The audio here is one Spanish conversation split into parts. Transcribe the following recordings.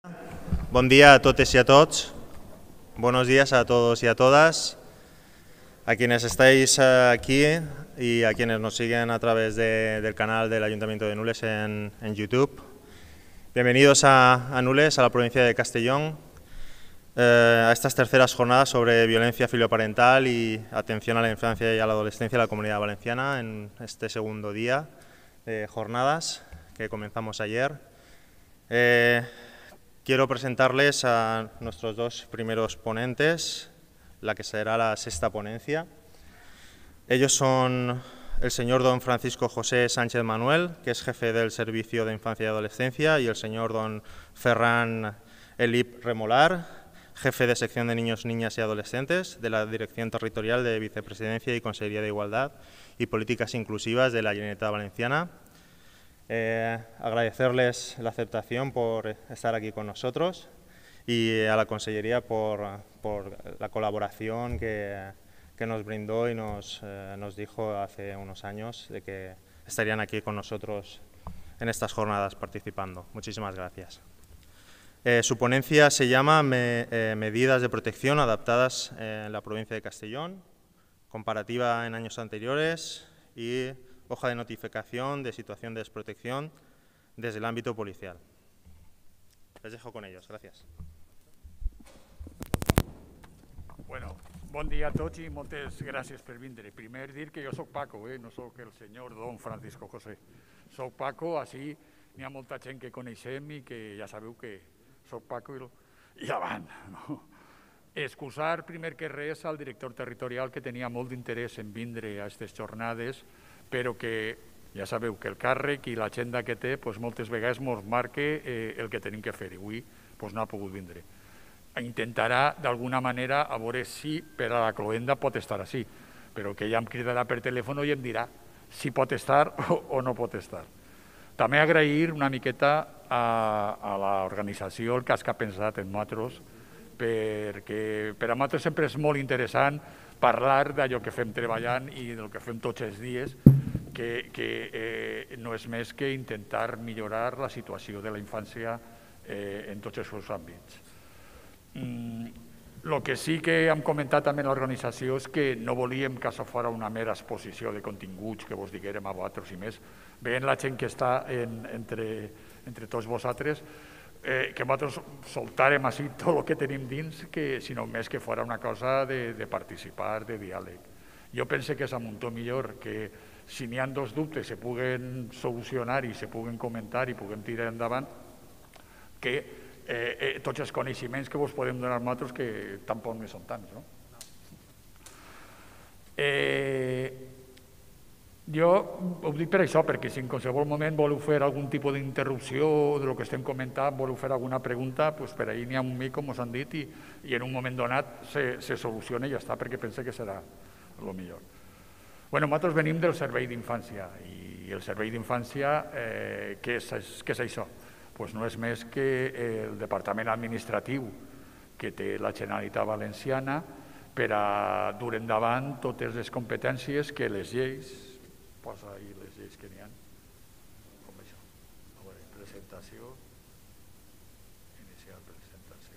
Buen día a totes y a tots. Buenos días a todos y a todas. A quienes estáis aquí y a quienes nos siguen a través del canal del Ayuntamiento de Nules en YouTube. Bienvenidos a Nules, a la provincia de Castellón, a estas terceras jornadas sobre violencia filioparental y atención a la infancia y a la adolescencia de la Comunidad Valenciana en este segundo día de jornadas que comenzamos ayer. Quiero presentarles a nuestros dos primeros ponentes, la que será la sexta ponencia. Ellos son el señor don Francisco José Sánchez Manuel, que es jefe del Servicio de Infancia y Adolescencia, y el señor don Ferran Elip Remolar, jefe de sección de niños, niñas y adolescentes de la Dirección Territorial de Vicepresidencia y Consellería de Igualdad y Políticas Inclusivas de la Generalitat Valenciana. Agradecerles la aceptación por estar aquí con nosotros y a la Consellería por la colaboración que nos brindó y nos dijo hace unos años de que estarían aquí con nosotros en estas jornadas participando. Muchísimas gracias. Su ponencia se llama Medidas de protección adaptadas en la provincia de Castellón, comparativa en años anteriores y hoja de notificación de situación de desprotección desde el ámbito policial. Les dejo con ellos. Gracias. Bueno, bon dia a tots i moltes gràcies per vindre. Primer dir que jo soc Paco, no soc el senyor don Francisco José. Soc Paco, així n'hi ha molta gent que coneixem i que ja sabeu que soc Paco i avant. No? Excusar primer que res al director territorial que tenia molt d'interès en vindre a aquestes jornades, però que ja sabeu que el càrrec i l'agenda que té moltes vegades ens marca el que tenim que fer i avui no ha pogut vindre. Intentarà d'alguna manera a veure si per a la cloenda pot estar així, però que ja em cridarà per telèfon i em dirà si pot estar o no pot estar. També agrair una miqueta a l'organització el cas que ha pensat en nosaltres, perquè per a nosaltres sempre és molt interessant parlar d'allò que fem treballant i del que fem tots els dies, que no és més que intentar millorar la situació de la infància en tots els seus àmbits. El que sí que hem comentat també en l'organització és que no volíem que això fos una mera exposició de continguts que vos diguérem a vosaltres i més. Veient la gent que està entre tots vosaltres, que nosaltres soltàrem així tot el que tenim dins, sinó més que fos una cosa de participar, de diàleg. Jo penso que és un to millor que si n'hi ha dos dubtes se puguen solucionar i se puguen comentar i puguem tirar endavant, que tots els coneixements que vos podem donar nosaltres, que tampoc no són tants. Jo ho dic per això, perquè si en qualsevol moment voleu fer algun tipus d'interrupció del que estem comentant, voleu fer alguna pregunta, per ahir n'hi ha un mic, com us han dit, i en un moment donat se soluciona i ja està, perquè penso que serà el millor. Nosaltres venim del Servei d'Infància, i el Servei d'Infància, què és això? No és més que el departament administratiu que té la Generalitat Valenciana per a dur endavant totes les competències que les lleis, posa ahí les lleis que n'hi ha, com això, a veure, presentació, iniciar presentació.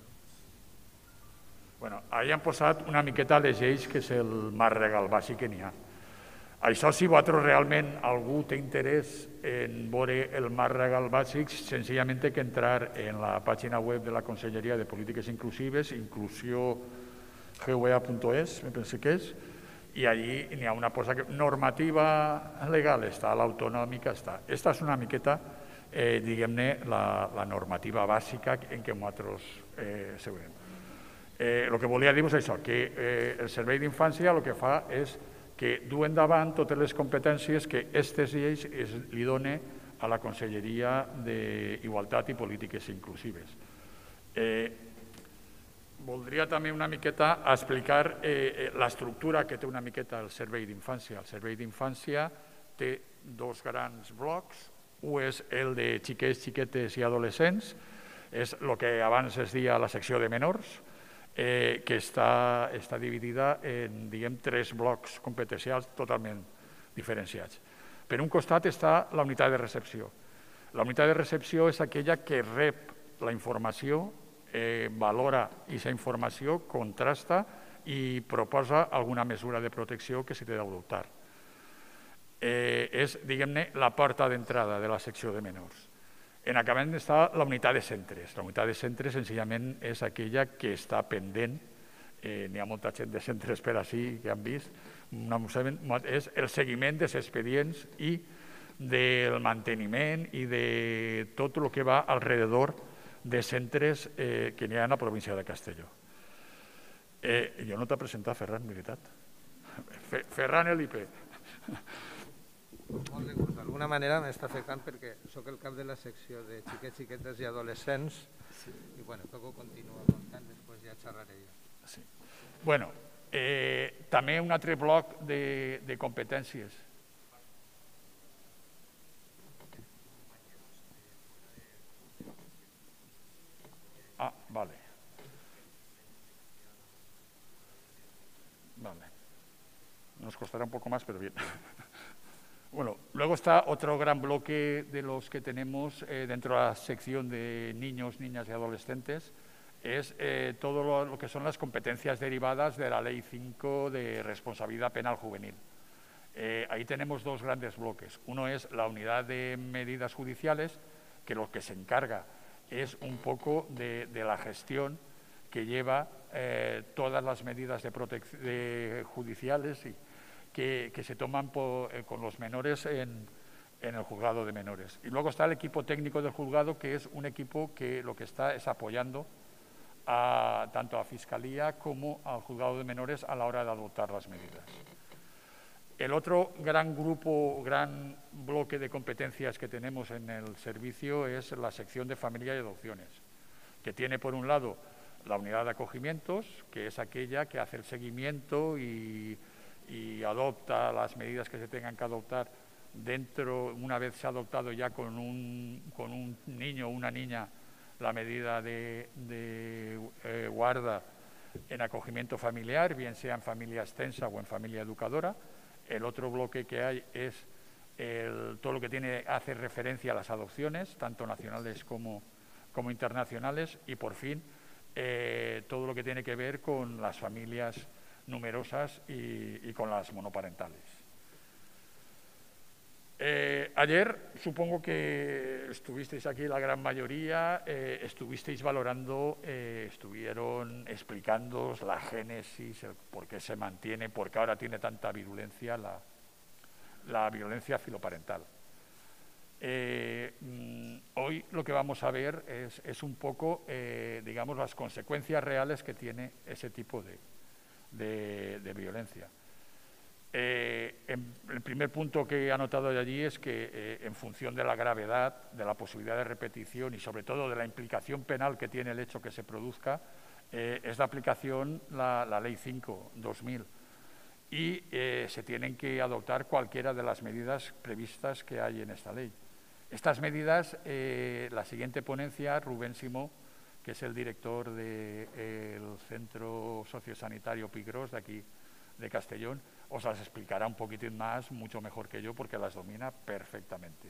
Ahí han posat una miqueta les lleis, que és el marc legal bàsic que n'hi ha. Això, si vosaltres realment algú té interès en veure el marc legal bàsic, senzillament té que entrar en la pàgina web de la Conselleria de Polítiques Inclusives, inclusiogva.es, me penso que és, i allí n'hi ha una cosa que normativa legal està, l'autonòmica està. Aquesta és una miqueta, diguem-ne, la normativa bàsica en què nosaltres seguirem. El que volia dir és això, que el Servei d'Infància el que fa és que du endavant totes les competències que aquestes lleis li donen a la Conselleria d'Igualtat i Polítiques Inclusives. Voldria també una miqueta explicar l'estructura que té una miqueta el Servei d'Infància. El Servei d'Infància té dos grans blocs. Un és el de xiquets, xiquetes i adolescents, és el que abans es deia la secció de menors, que està dividida en, diguem, tres blocs competencials totalment diferenciats. Per un costat està la unitat de recepció. La unitat de recepció és aquella que rep la informació, valora aquesta informació, contrasta i proposa alguna mesura de protecció que se té d'adoptar. És, diguem-ne, la porta d'entrada de la secció de menors. En acabament està la unitat de centres. La unitat de centres senzillament és aquella que està pendent, n'hi ha molta gent de centres per així que han vist, és el seguiment dels expedients i del manteniment i de tot el que va alrededor de centres que n'hi ha a la província de Castelló. Jo no t'he presentat, Ferran, veritat. Ferran l'IP. Molt de gust. D'alguna manera m'està afectant perquè sóc el cap de la secció de xiquets, xiquetes i adolescents i bueno, Coco continua contant, després ja xerraré jo. Sí. Bueno, també un altre bloc de competències. Ah, vale. Vale. Nos costará un poco más, pero bien. Bueno, luego está otro gran bloque de los que tenemos dentro de la sección de niños, niñas y adolescentes, es todo lo que son las competencias derivadas de la Ley 5 de responsabilidad penal juvenil. Ahí tenemos dos grandes bloques. Uno es la unidad de medidas judiciales, que lo que se encarga es un poco de la gestión que lleva todas las medidas judiciales y que se toman con los menores en el juzgado de menores. Y luego está el equipo técnico del juzgado, que es un equipo que lo que está es apoyando tanto a Fiscalía como al juzgado de menores a la hora de adoptar las medidas. El otro gran bloque de competencias que tenemos en el servicio es la sección de familia y adopciones, que tiene por un lado la unidad de acogimientos, que es aquella que hace el seguimiento y adopta las medidas que se tengan que adoptar una vez se ha adoptado ya con un niño o una niña la medida de guarda en acogimiento familiar, bien sea en familia extensa o en familia educadora. El otro bloque que hay es todo lo que hace referencia a las adopciones, tanto nacionales como internacionales, y por fin todo lo que tiene que ver con las familias numerosas y con las monoparentales. Ayer supongo que estuvisteis aquí la gran mayoría, estuvisteis valorando, estuvieron explicándoos la génesis, el por qué se mantiene, por qué ahora tiene tanta virulencia la violencia filoparental. Hoy lo que vamos a ver es un poco, digamos, las consecuencias reales que tiene ese tipo de violencia. El primer punto que he anotado de allí es que en función de la gravedad, de la posibilidad de repetición y sobre todo de la implicación penal que tiene el hecho que se produzca, es de aplicación la Ley 5/2000 y se tienen que adoptar cualquiera de las medidas previstas que hay en esta ley. Estas medidas, la siguiente ponencia, Rubén Simó, que es el director del Centro Sociosanitario Pigros de aquí de Castellón, os las explicará un poquitín más, mucho mejor que yo, porque las domina perfectamente.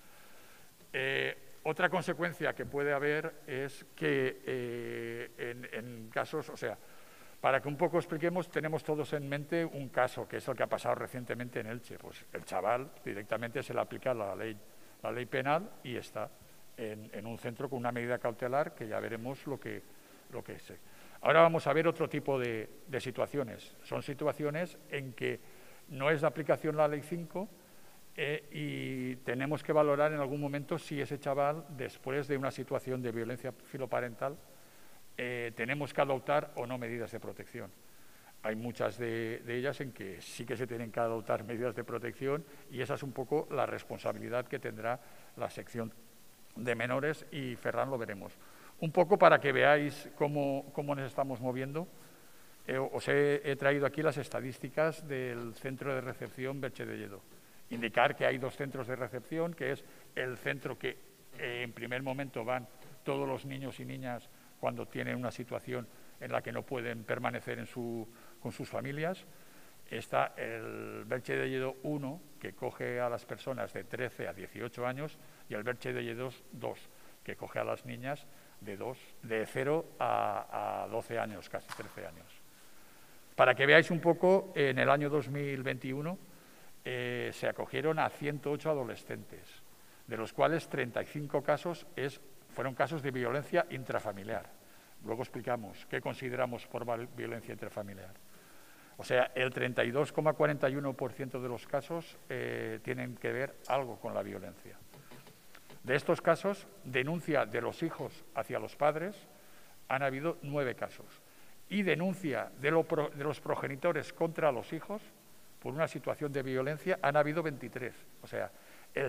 Otra consecuencia que puede haber es que en casos, o sea, para que un poco expliquemos, tenemos todos en mente un caso, que es el que ha pasado recientemente en Elche. Pues el chaval directamente se le aplica la ley penal y está en un centro con una medida cautelar que ya veremos lo que es. Ahora vamos a ver otro tipo de situaciones. Son situaciones en que no es de aplicación la Ley 5 y tenemos que valorar en algún momento si ese chaval, después de una situación de violencia filoparental, tenemos que adoptar o no medidas de protección. Hay muchas de ellas en que sí que se tienen que adoptar medidas de protección y esa es un poco la responsabilidad que tendrá la sección de menores y Ferran lo veremos. Un poco para que veáis cómo nos estamos moviendo, os he traído aquí las estadísticas del centro de recepción Belche de Lledó. Indicar que hay dos centros de recepción, que es el centro que en primer momento van todos los niños y niñas cuando tienen una situación en la que no pueden permanecer con sus familias. Está el Belche de Lledó 1, que coge a las personas de 13 a 18 años, y el Belche de Lledó 2, que coge a las niñas de 0 a 12 años, casi 13 años. Para que veáis un poco, en el año 2021 se acogieron a 108 adolescentes, de los cuales 35 casos fueron casos de violencia intrafamiliar. Luego explicamos qué consideramos por violencia intrafamiliar. O sea, el 32,41% de los casos tienen que ver algo con la violencia. De estos casos, denuncia de los hijos hacia los padres, han habido 9 casos. Y denuncia de los progenitores contra los hijos, por una situación de violencia, han habido 23. O sea, el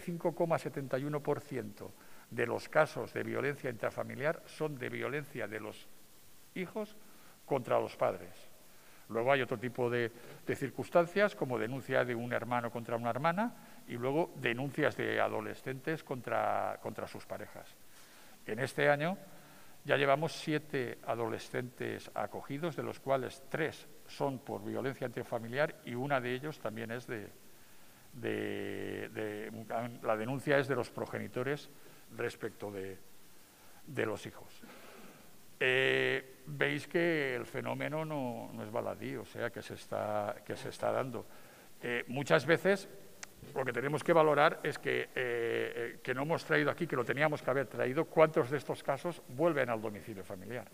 65,71% de los casos de violencia intrafamiliar son de violencia de los hijos contra los padres. Luego hay otro tipo de circunstancias, como denuncia de un hermano contra una hermana, y luego denuncias de adolescentes contra sus parejas. En este año ya llevamos 7 adolescentes acogidos, de los cuales 3 son por violencia intrafamiliar y una de ellos también es la denuncia es de los progenitores respecto de los hijos. Veis que el fenómeno no es baladí, o sea, que se está dando. Muchas veces lo que tenemos que valorar es que no hemos traído aquí, que lo teníamos que haber traído, cuántos de estos casos vuelven al domicilio familiar.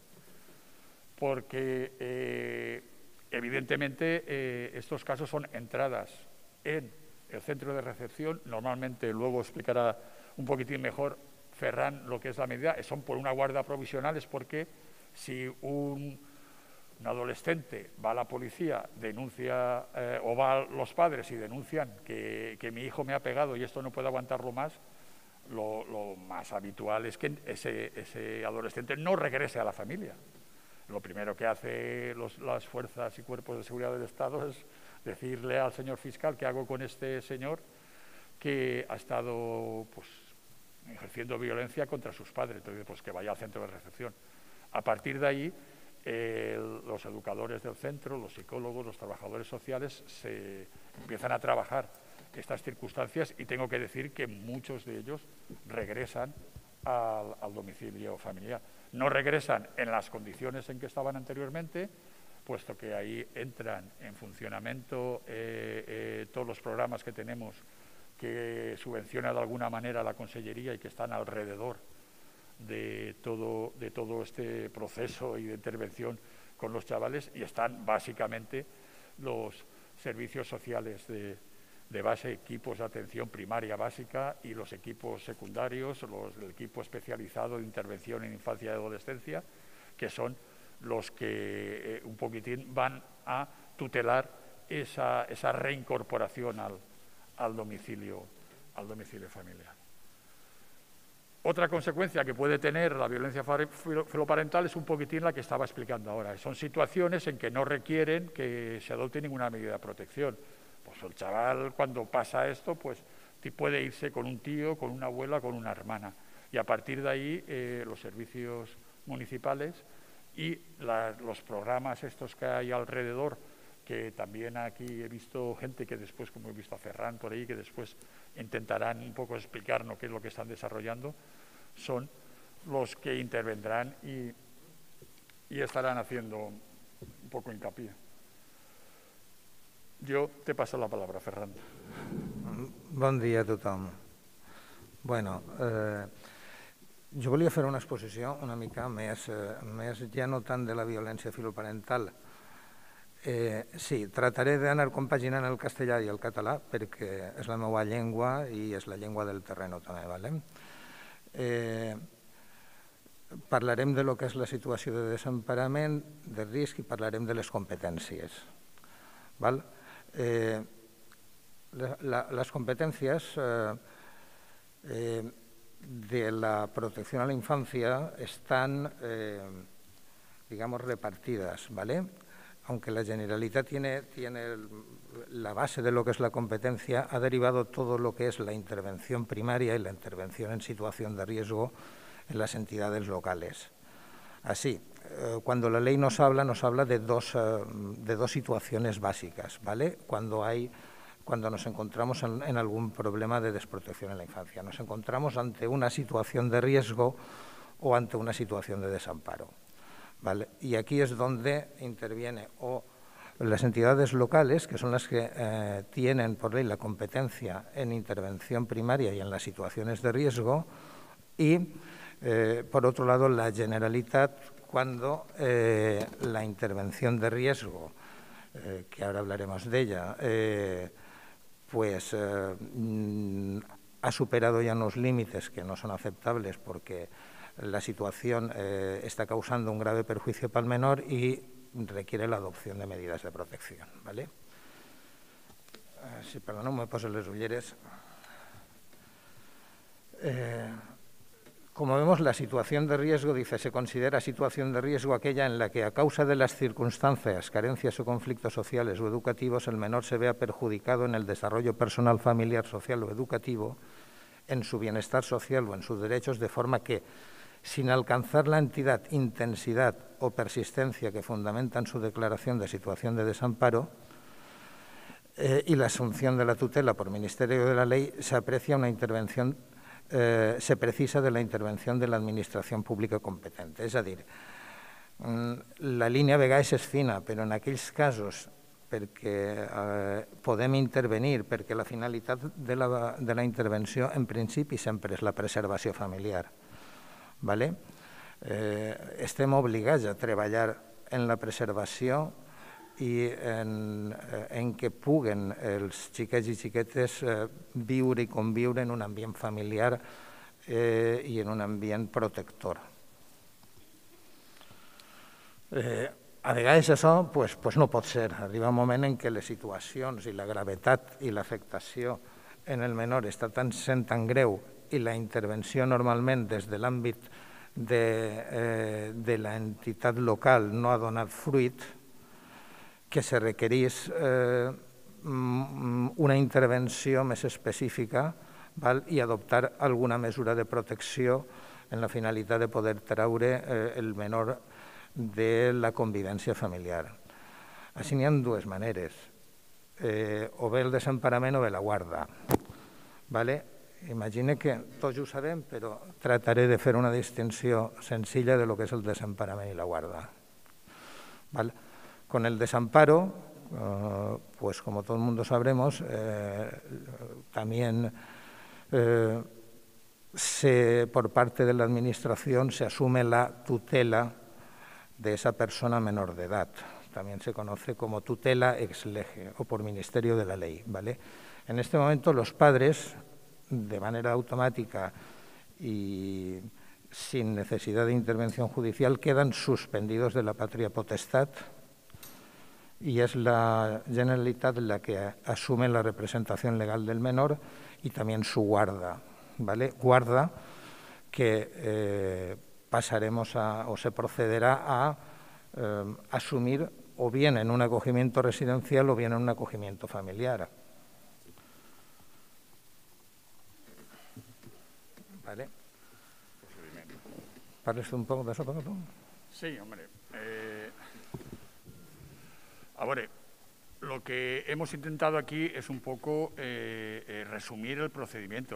Porque evidentemente estos casos son entradas en el centro de recepción, normalmente luego explicará un poquitín mejor Ferran lo que es la medida, son por una guarda provisional, es porque si un adolescente va a la policía, denuncia, o va a los padres y denuncian que mi hijo me ha pegado y esto no puede aguantarlo más, lo más habitual es que ese adolescente no regrese a la familia. Lo primero que hace las fuerzas y cuerpos de seguridad del Estado es decirle al señor fiscal qué hago con este señor que ha estado ejerciendo violencia contra sus padres, entonces pues que vaya al centro de recepción. A partir de ahí, los educadores del centro, los psicólogos, los trabajadores sociales se empiezan a trabajar estas circunstancias y tengo que decir que muchos de ellos regresan al domicilio familiar. No regresan en las condiciones en que estaban anteriormente, puesto que ahí entran en funcionamiento todos los programas que tenemos que subvenciona de alguna manera la Consellería y que están alrededor de todo este proceso y de intervención con los chavales, y están básicamente los servicios sociales de base, equipos de atención primaria básica y los equipos secundarios, el equipo especializado de intervención en infancia y adolescencia, que son los que un poquitín van a tutelar esa reincorporación al domicilio familiar. Otra consecuencia que puede tener la violencia filoparental es un poquitín la que estaba explicando ahora. Son situaciones en que no requieren que se adopte ninguna medida de protección. Pues el chaval, cuando pasa esto, pues puede irse con un tío, con una abuela, con una hermana. Y a partir de ahí, los servicios municipales y los programas estos que hay alrededor, que también aquí he visto gente que después, como he visto a Ferran por ahí, que después intentarán un poco explicarnos qué es lo que están desarrollando, son los que intervendrán y estarán haciendo un poco hincapié. Jo te passo la palabra, Ferran. Bon dia a tothom. Bueno, jo volia fer una exposició una mica més ja no tant de la violència filoparental. Sí, trataré d'anar compaginant el castellà i el català perquè és la meva llengua i és la llengua del terreno també, ¿vale? Parlarem de lo que és la situació de desemparament, de risc, i parlarem de les competències. ¿Vale? Las competencias de la protección a la infancia están, digamos, repartidas, ¿vale? Aunque la Generalitat tiene la base de lo que es la competencia, ha derivado todo lo que es la intervención primaria y la intervención en situación de riesgo en las entidades locales. Así, cuando la ley nos habla de dos situaciones básicas, ¿vale? Cuando nos encontramos en algún problema de desprotección en la infancia. Nos encontramos ante una situación de riesgo o ante una situación de desamparo, ¿vale? Y aquí es donde interviene o las entidades locales, que son las que tienen por ley la competencia en intervención primaria y en las situaciones de riesgo, y, por otro lado, la Generalitat, cuando la intervención de riesgo, que ahora hablaremos de ella, ha superado ya unos límites que no son aceptables porque la situación está causando un grave perjuicio para el menor y requiere la adopción de medidas de protección, ¿vale? Sí, perdón, me poso les ulleres. Como vemos, la situación de riesgo, dice, se considera situación de riesgo aquella en la que a causa de las circunstancias, carencias o conflictos sociales o educativos, el menor se vea perjudicado en el desarrollo personal, familiar, social o educativo, en su bienestar social o en sus derechos, de forma que, sin alcanzar la entidad, intensidad o persistencia que fundamentan su declaración de situación de desamparo y la asunción de la tutela por Ministerio de la Ley, se aprecia una intervención, se precisa de la intervención de la Administración Pública competente. És a dir, la línia a vegades és fina, però en aquells casos perquè podem intervenir, perquè la finalitat de la intervenció en principi sempre és la preservació familiar. Estem obligats a treballar en la preservació i en què puguen els xiquets i xiquetes viure i conviure en un ambient familiar i en un ambient protector. A vegades això no pot ser. Arriba un moment en què les situacions i la gravetat i l'afectació en el menor està sent tan greu i la intervenció normalment des de l'àmbit de l'entitat local no ha donat fruit, que se requereix una intervenció més específica i adoptar alguna mesura de protecció en la finalitat de poder treure el menor de la convivència familiar. Així n'hi ha dues maneres, o bé el desemparament o bé la guarda. Imagine que tots ho sabem, però trataré de fer una distinció senzilla de lo que és el desemparament i la guarda. Con el desamparo, pues como todo el mundo sabremos, también por parte de la Administración se asume la tutela de esa persona menor de edad. También se conoce como tutela ex lege o por Ministerio de la Ley. En este momento los padres, de manera automática y sin necesidad de intervención judicial, quedan suspendidos de la patria potestad y es la Generalitat la que asume la representación legal del menor y también su guarda. Guarda que pasaremos o se procederá a asumir o bien en un acogimiento residencial o bien en un acogimiento familiar. ¿Parles un poco de eso, Paco? Sí, hombre. Ahora, lo que hemos intentado aquí es un poco resumir el procedimiento,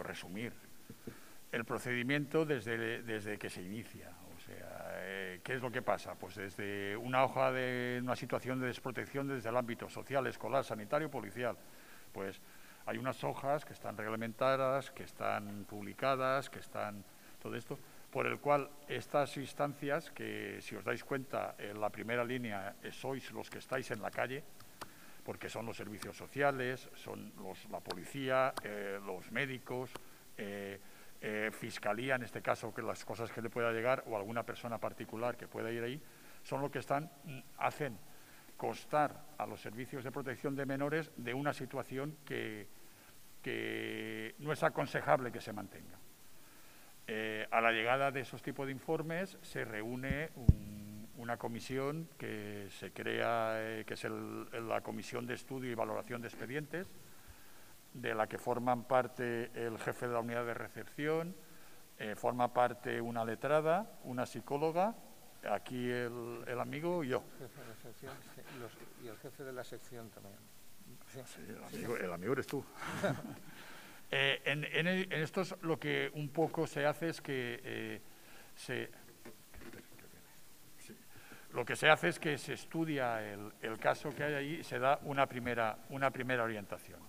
desde que se inicia. O sea, ¿qué es lo que pasa? Pues desde una hoja de una situación de desprotección desde el ámbito social, escolar, sanitario, policial, pues hay unas hojas que están reglamentadas, que están publicadas, que están todo esto, por el cual estas instancias, que si os dais cuenta, en la primera línea sois los que estáis en la calle, porque son los servicios sociales, son la policía, los médicos, fiscalía, en este caso, que las cosas que le pueda llegar, o alguna persona particular que pueda ir ahí, son los que hacen constar a los servicios de protección de menores de una situación que no es aconsejable que se mantenga. A la llegada de esos tipos de informes se reúne una comisión que se crea, que es la Comisión de Estudio y Valoración de Expedientes, de la que forman parte el jefe de la unidad de recepción, forma parte una letrada, una psicóloga, aquí el amigo y yo. Jefe de sección, sí, y el jefe de la sección también. Sí, el amigo eres tú. En estos lo que un poco se hace es que lo que se hace es que se estudia el caso que hay allí y se da una primera orientación.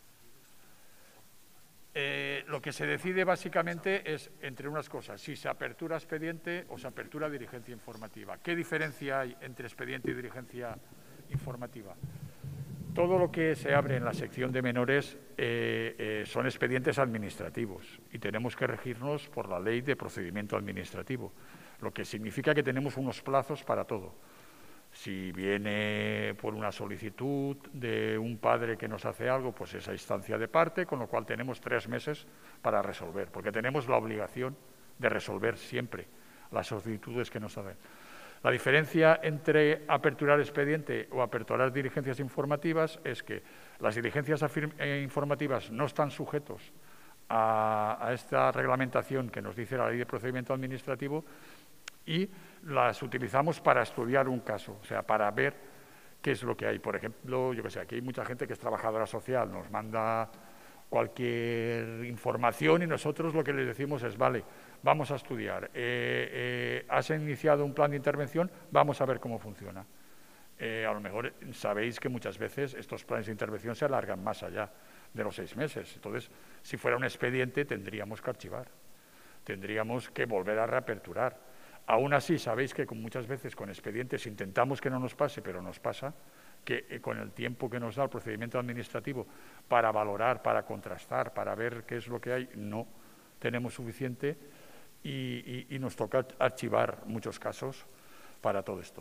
Lo que se decide básicamente es, entre unas cosas, si se apertura expediente o se apertura diligencia informativa. ¿Qué diferencia hay entre expediente y diligencia informativa? Todo lo que se abre en la sección de menores son expedientes administrativos y tenemos que regirnos por la ley de procedimiento administrativo, lo que significa que tenemos unos plazos para todo. Si viene por una solicitud de un padre que nos hace algo, pues esa instancia de parte, con lo cual tenemos 3 meses para resolver, porque tenemos la obligación de resolver siempre las solicitudes que nos hacen. La diferencia entre aperturar expediente o aperturar diligencias informativas es que las diligencias informativas no están sujetos a esta reglamentación que nos dice la Ley de Procedimiento Administrativo y las utilizamos para estudiar un caso, o sea, para ver qué es lo que hay. Por ejemplo, yo que sé, aquí hay mucha gente que es trabajadora social, nos manda cualquier información y nosotros lo que les decimos es, vale, vamos a estudiar, has iniciado un plan de intervención, vamos a ver cómo funciona. A lo mejor sabéis que muchas veces estos planes de intervención se alargan más allá de los 6 meses. Entonces, si fuera un expediente, tendríamos que archivar, tendríamos que volver a reaperturar. Aún así, sabéis que muchas veces con expedientes intentamos que no nos pase, pero nos pasa, que con el tiempo que nos da el procedimiento administrativo para valorar, para contrastar, para ver qué es lo que hay, no tenemos suficiente y nos toca archivar muchos casos para todo esto.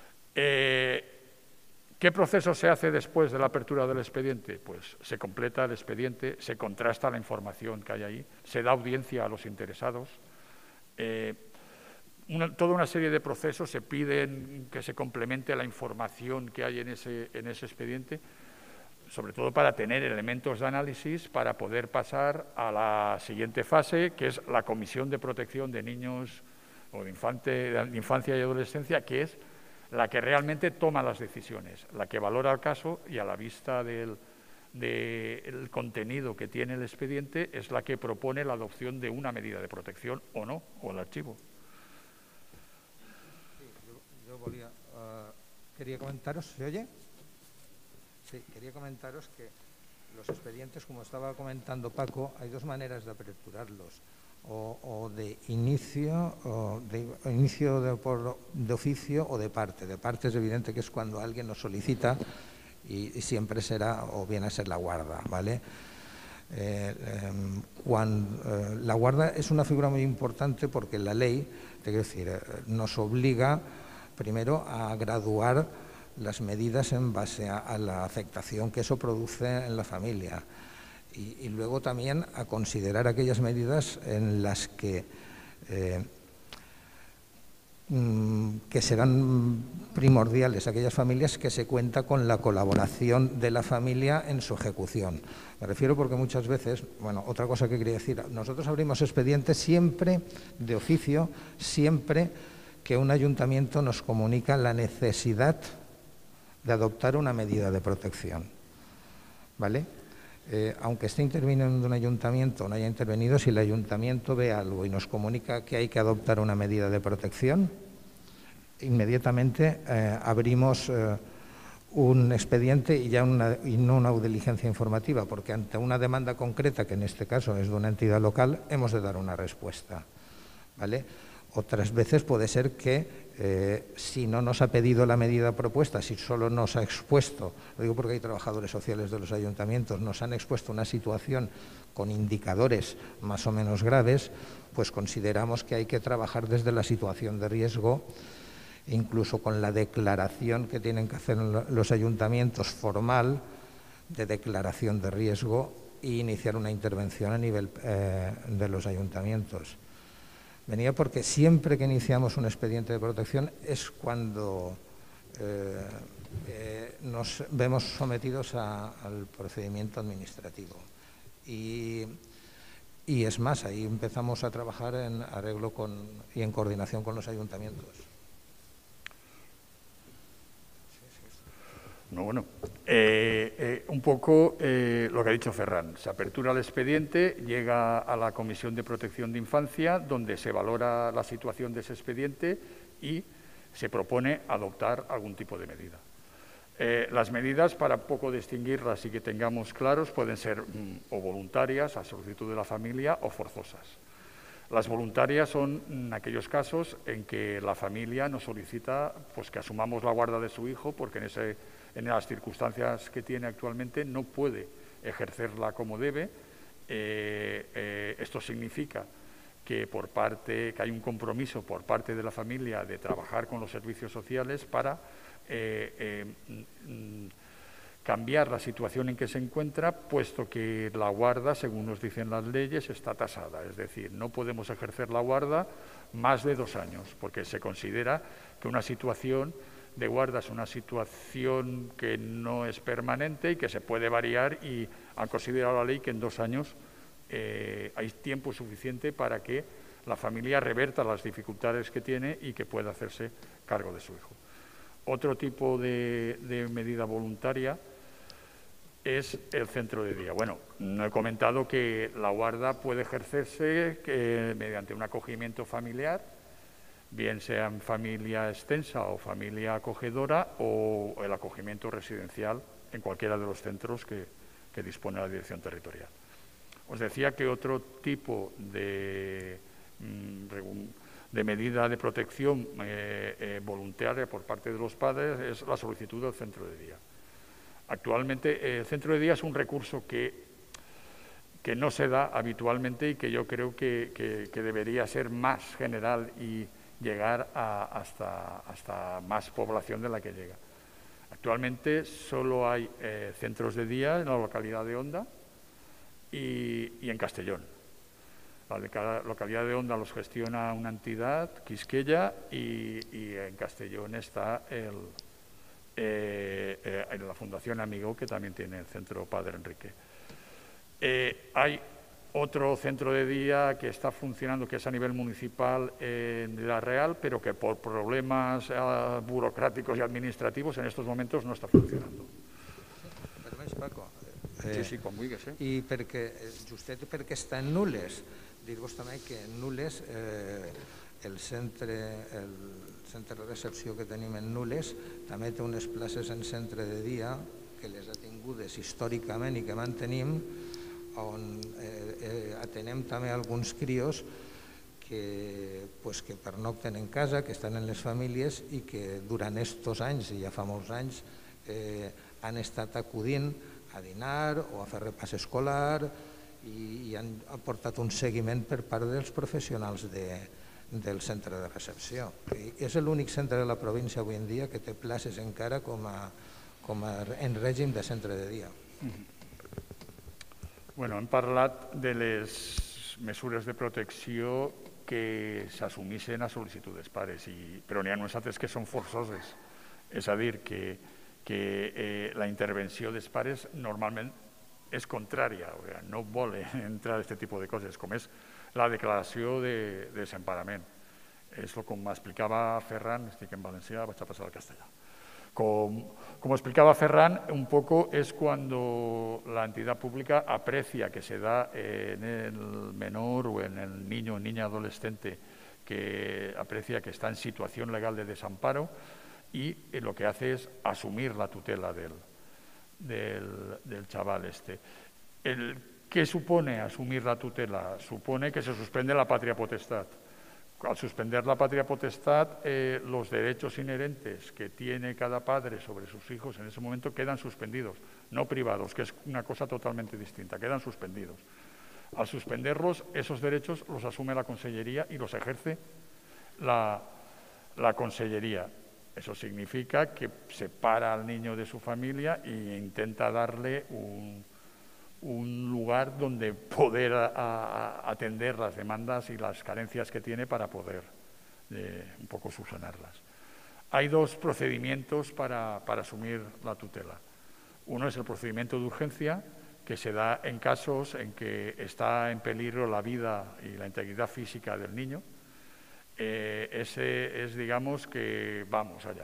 ¿Qué proceso se hace después de la apertura del expediente? Pues se completa el expediente, se contrasta la información que hay ahí, se da audiencia a los interesados, toda una serie de procesos se piden que se complemente la información que hay en ese expediente, sobre todo para tener elementos de análisis para poder pasar a la siguiente fase, que es la Comisión de Protección de Niños o de Infancia y Adolescencia, que es la que realmente toma las decisiones, la que valora el caso y a la vista del contenido que tiene el expediente es la que propone la adopción de una medida de protección o no, o el archivo. Yo quería comentaros, ¿se oye? Sí, quería comentaros que los expedientes, como estaba comentando Paco, hay 2 maneras de aperturarlos, o de inicio, de oficio o de parte. De parte es evidente que es cuando alguien nos solicita y siempre será, o viene a ser la guarda, ¿vale? La guarda es una figura muy importante porque la ley, te quiero decir, nos obliga primero a graduar las medidas en base a la afectación que eso produce en la familia y luego también a considerar aquellas medidas en las que serán primordiales, aquellas familias que se cuenta con la colaboración de la familia en su ejecución. Me refiero porque muchas veces, bueno, otra cosa que quería decir, nosotros abrimos expedientes siempre de oficio, siempre que un ayuntamiento nos comunica la necesidad de adoptar una medida de protección, ¿vale? Aunque esté interviniendo un ayuntamiento o no haya intervenido, si el ayuntamiento ve algo y nos comunica que hay que adoptar una medida de protección, inmediatamente abrimos un expediente y no una diligencia informativa, porque ante una demanda concreta, que en este caso es de una entidad local, hemos de dar una respuesta, ¿vale? Otras veces puede ser que si no nos ha pedido la medida propuesta, si solo nos ha expuesto, lo digo porque hay trabajadores sociales de los ayuntamientos, nos han expuesto una situación con indicadores más o menos graves, pues consideramos que hay que trabajar desde la situación de riesgo, incluso con la declaración que tienen que hacer los ayuntamientos formal de declaración de riesgo e iniciar una intervención a nivel de los ayuntamientos. Venía porque siempre que iniciamos un expediente de protección es cuando nos vemos sometidos al procedimiento administrativo. Y es más, ahí empezamos a trabajar en arreglo y en coordinación con los ayuntamientos. No, bueno, un poco lo que ha dicho Ferran. Se apertura el expediente, llega a la Comisión de Protección de Infancia, donde se valora la situación de ese expediente y se propone adoptar algún tipo de medida. Las medidas, para poco distinguirlas y que tengamos claros, pueden ser o voluntarias, a solicitud de la familia, o forzosas. Las voluntarias son aquellos casos en que la familia nos solicita pues, que asumamos la guarda de su hijo porque en las circunstancias que tiene actualmente no puede ejercerla como debe. Esto significa que hay un compromiso por parte de la familia de trabajar con los servicios sociales para cambiar la situación en que se encuentra, puesto que la guarda, según nos dicen las leyes, está tasada. Es decir, no podemos ejercer la guarda más de 2 años, porque se considera que una situación de guarda es una situación que no es permanente y que se puede variar, y han considerado la ley que en 2 años hay tiempo suficiente para que la familia reverta las dificultades que tiene y que pueda hacerse cargo de su hijo. Otro tipo de medida voluntaria es el centro de día. Bueno, no he comentado que la guarda puede ejercerse mediante un acogimiento familiar, bien sea en familia extensa o familia acogedora, o el acogimiento residencial en cualquiera de los centros que dispone la Dirección Territorial. Os decía que otro tipo de medida de protección voluntaria por parte de los padres es la solicitud del centro de día. Actualmente el centro de día es un recurso que no se da habitualmente y que yo creo que debería ser más general y llegar hasta más población de la que llega. Actualmente solo hay centros de día en la localidad de Onda y en Castellón. La localidad de Onda los gestiona una entidad, Quisqueya, y en Castellón está en la Fundación Amigo, que también tiene el Centro Padre Enrique. Hay otro centro de día que está funcionando, que es a nivel municipal en La Real, pero que por problemas burocráticos y administrativos en estos momentos no está funcionando. Permís, Paco. Sí, quan vulguis. I justet perquè està en Nules, dir-vos també que en Nules el centre de recepció que tenim en Nules també té unes places en centre de dia que les ha tingudes històricament i que mantenim, on atenem també alguns crios que pernocten en casa, que estan en les famílies i que durant estos anys, i ja fa molts anys, han estat acudint a dinar o a fer repàs escolar i han aportat un seguiment per part dels professionals del centre de recepció. És l'únic centre de la província avui en dia que té places encara en règim de centre de dia. Bueno, hem parlat de les mesures de protecció que s'assumissin a sol·licitud dels pares, però n'hi ha unes altres que són forçoses. És a dir, que la intervenció dels pares normalment és contrària, no volen entrar en aquest tipus de coses, com és la declaració de desemparament. És com explicava Ferran, estic en valencià, vaig a passar al castellà. Como explicaba Ferran, un poco es cuando la entidad pública aprecia que se da en el menor o en el niño o niña adolescente que aprecia que está en situación legal de desamparo y lo que hace es asumir la tutela del chaval este. ¿Qué supone asumir la tutela? Supone que se suspende la patria potestad. Al suspender la patria potestad, los derechos inherentes que tiene cada padre sobre sus hijos en ese momento quedan suspendidos, no privados, que es una cosa totalmente distinta, quedan suspendidos. Al suspenderlos, esos derechos los asume la Consellería y los ejerce la Consellería. Eso significa que separa al niño de su familia e intenta darle un lugar donde poder atender las demandas y las carencias que tiene para poder un poco subsanarlas. Hay dos procedimientos para asumir la tutela. Uno es el procedimiento de urgencia, que se da en casos en que está en peligro la vida y la integridad física del niño. Ese es, digamos, que vamos allá. O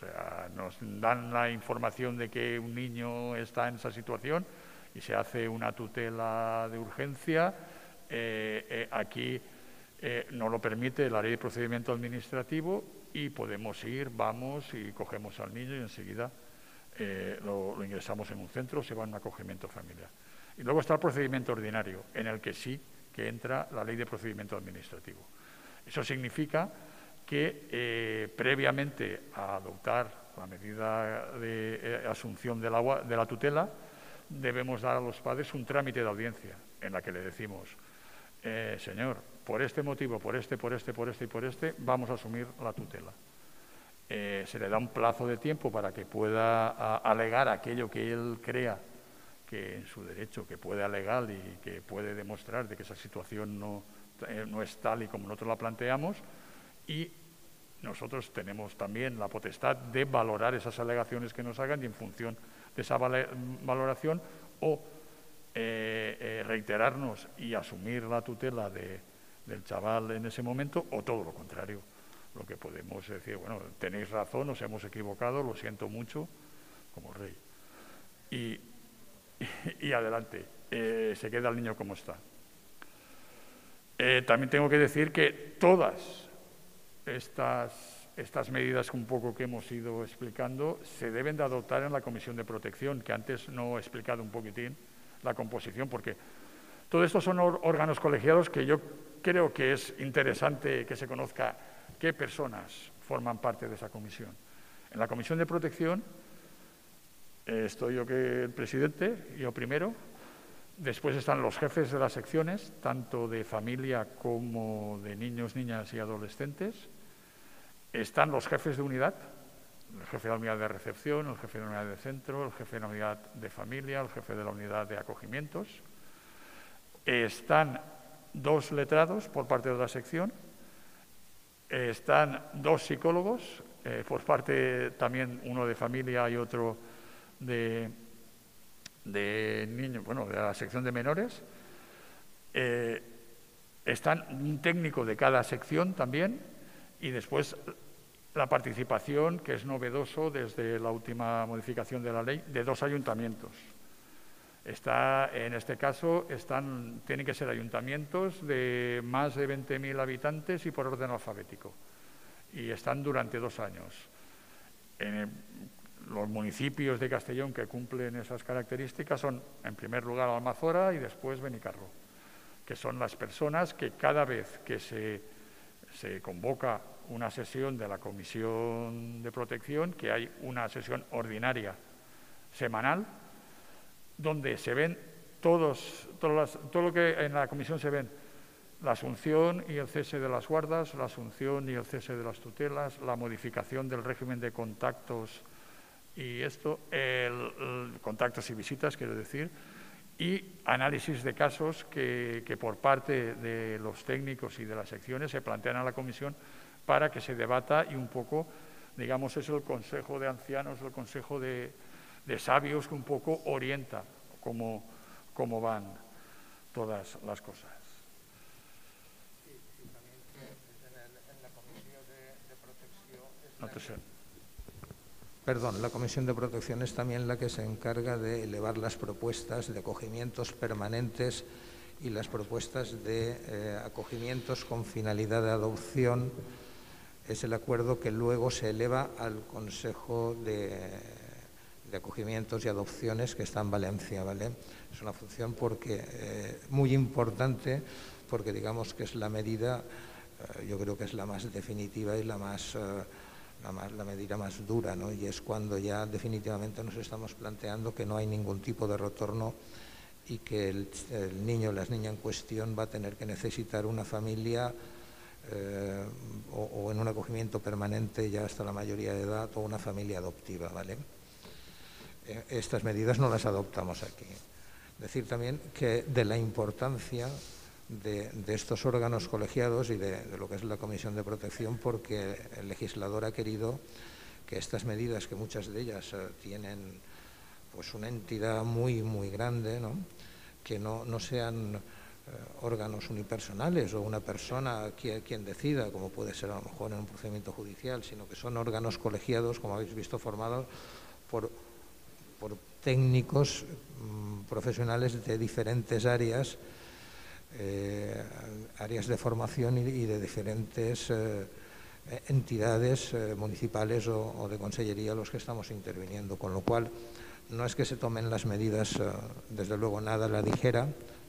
sea, nos dan la información de que un niño está en esa situación y se hace una tutela de urgencia. Aquí nos lo permite la ley de procedimiento administrativo y podemos ir, vamos y cogemos al niño y enseguida lo ingresamos en un centro, se va en un acogimiento familiar. Y luego está el procedimiento ordinario, en el que sí que entra la ley de procedimiento administrativo. Eso significa que previamente a adoptar la medida de asunción de la tutela, debemos dar a los padres un trámite de audiencia en la que le decimos, señor, por este motivo, por este y por este, vamos a asumir la tutela. Se le da un plazo de tiempo para que pueda alegar aquello que él crea que en su derecho, que puede alegar y que puede demostrar de que esa situación no es tal y como nosotros la planteamos, y nosotros tenemos también la potestad de valorar esas alegaciones que nos hagan y en función de esa valoración o reiterarnos y asumir la tutela del chaval en ese momento, o todo lo contrario. Lo que podemos decir, bueno, tenéis razón, nos hemos equivocado, lo siento mucho, como rey. Y adelante, se queda el niño como está. También tengo que decir que todas estas medidas un poco que hemos ido explicando se deben de adoptar en la Comisión de Protección, que antes no he explicado un poquitín la composición, porque todo esto son órganos colegiados que yo creo que es interesante que se conozca qué personas forman parte de esa comisión. En la Comisión de Protección estoy yo, que el presidente, yo primero. Después están los jefes de las secciones, tanto de familia como de niños, niñas y adolescentes. Están los jefes de unidad, el jefe de la unidad de recepción, el jefe de la unidad de centro, el jefe de la unidad de familia, el jefe de la unidad de acogimientos. Están 2 letrados por parte de la sección. Están 2 psicólogos, por parte también uno de familia y otro de niños, bueno, de la sección de menores. Están un técnico de cada sección también, y después la participación, que es novedoso desde la última modificación de la ley, de 2 ayuntamientos. En este caso tienen que ser ayuntamientos de más de 20.000 habitantes y por orden alfabético, y están durante 2 años. Los municipios de Castellón que cumplen esas características son, en primer lugar, Almazora y después Benicarló, que son las personas que cada vez que se convoca una sesión de la Comisión de Protección, que hay una sesión ordinaria semanal, donde se ven todo lo que en la comisión se ven: la asunción y el cese de las guardas, la asunción y el cese de las tutelas, la modificación del régimen de contactos y contactos y visitas, quiero decir, y análisis de casos que por parte de los técnicos y de las secciones se plantean a la comisión para que se debata, y un poco, digamos, es el consejo de ancianos, el consejo de sabios que un poco orienta cómo van todas las cosas. Y también en la Comisión de Protección... No te sé. Perdón, la Comisión de Protección es también la que se encarga de elevar las propuestas de acogimientos permanentes y las propuestas de acogimientos con finalidad de adopción. Es el acuerdo que luego se eleva al Consejo de Acogimientos y Adopciones, que está en Valencia, ¿vale? Es una función muy importante, porque digamos que es la medida, yo creo que es la más definitiva y la medida más dura, ¿no? Y es cuando ya definitivamente nos estamos planteando que no hay ningún tipo de retorno y que el niño o la niña en cuestión va a tener que necesitar una familia o en un acogimiento permanente ya hasta la mayoría de edad, o una familia adoptiva, ¿vale? Estas medidas no las adoptamos aquí. Decir también que de la importancia de estos órganos colegiados y de lo que es la Comisión de Protección, porque el legislador ha querido que estas medidas, que muchas de ellas tienen pues una entidad muy, muy grande, ¿no? Que no sean órganos unipersonales o una persona quien decida, como puede ser a lo mejor en un procedimiento judicial, sino que son órganos colegiados, como habéis visto, formados por técnicos profesionales de diferentes áreas, áreas de formación y de diferentes entidades municipales o de consellería los que estamos interviniendo, con lo cual no es que se tomen las medidas, desde luego nada a la ligera.